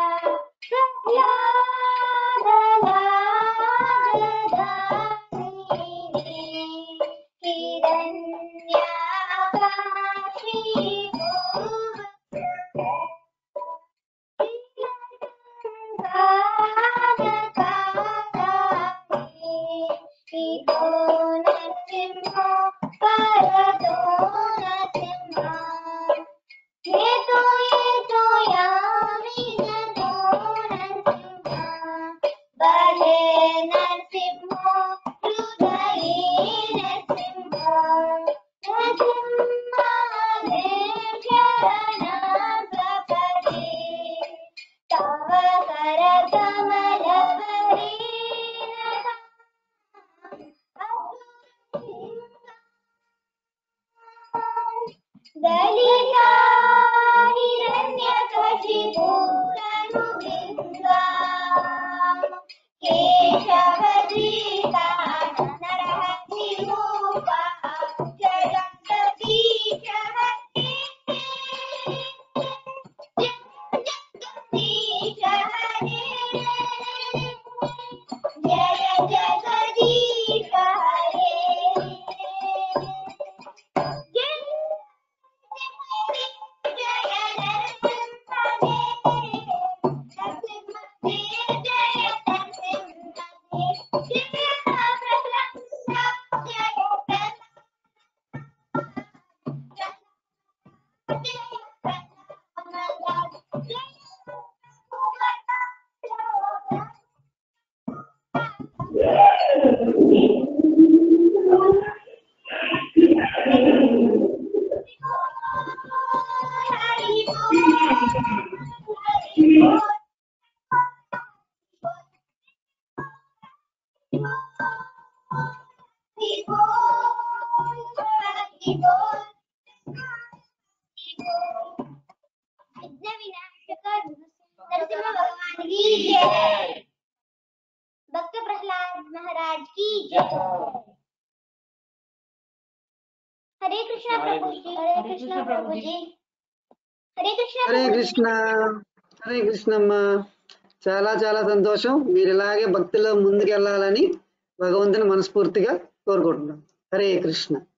भक्त प्रहलाद महाराज की जय। हरे कृष्णा प्रभु जी। हरे कृष्णा प्रभु जी। हरे कृष्णा హరే కృష్ణ. హరే కృష్ణమ్మ. చాలా చాలా సంతోషం. మీరు ఇలాగే భక్తిలో ముందుకెళ్ళాలని భగవంతుని మనస్ఫూర్తిగా కోరుకుంటున్నాం. హరే కృష్ణ.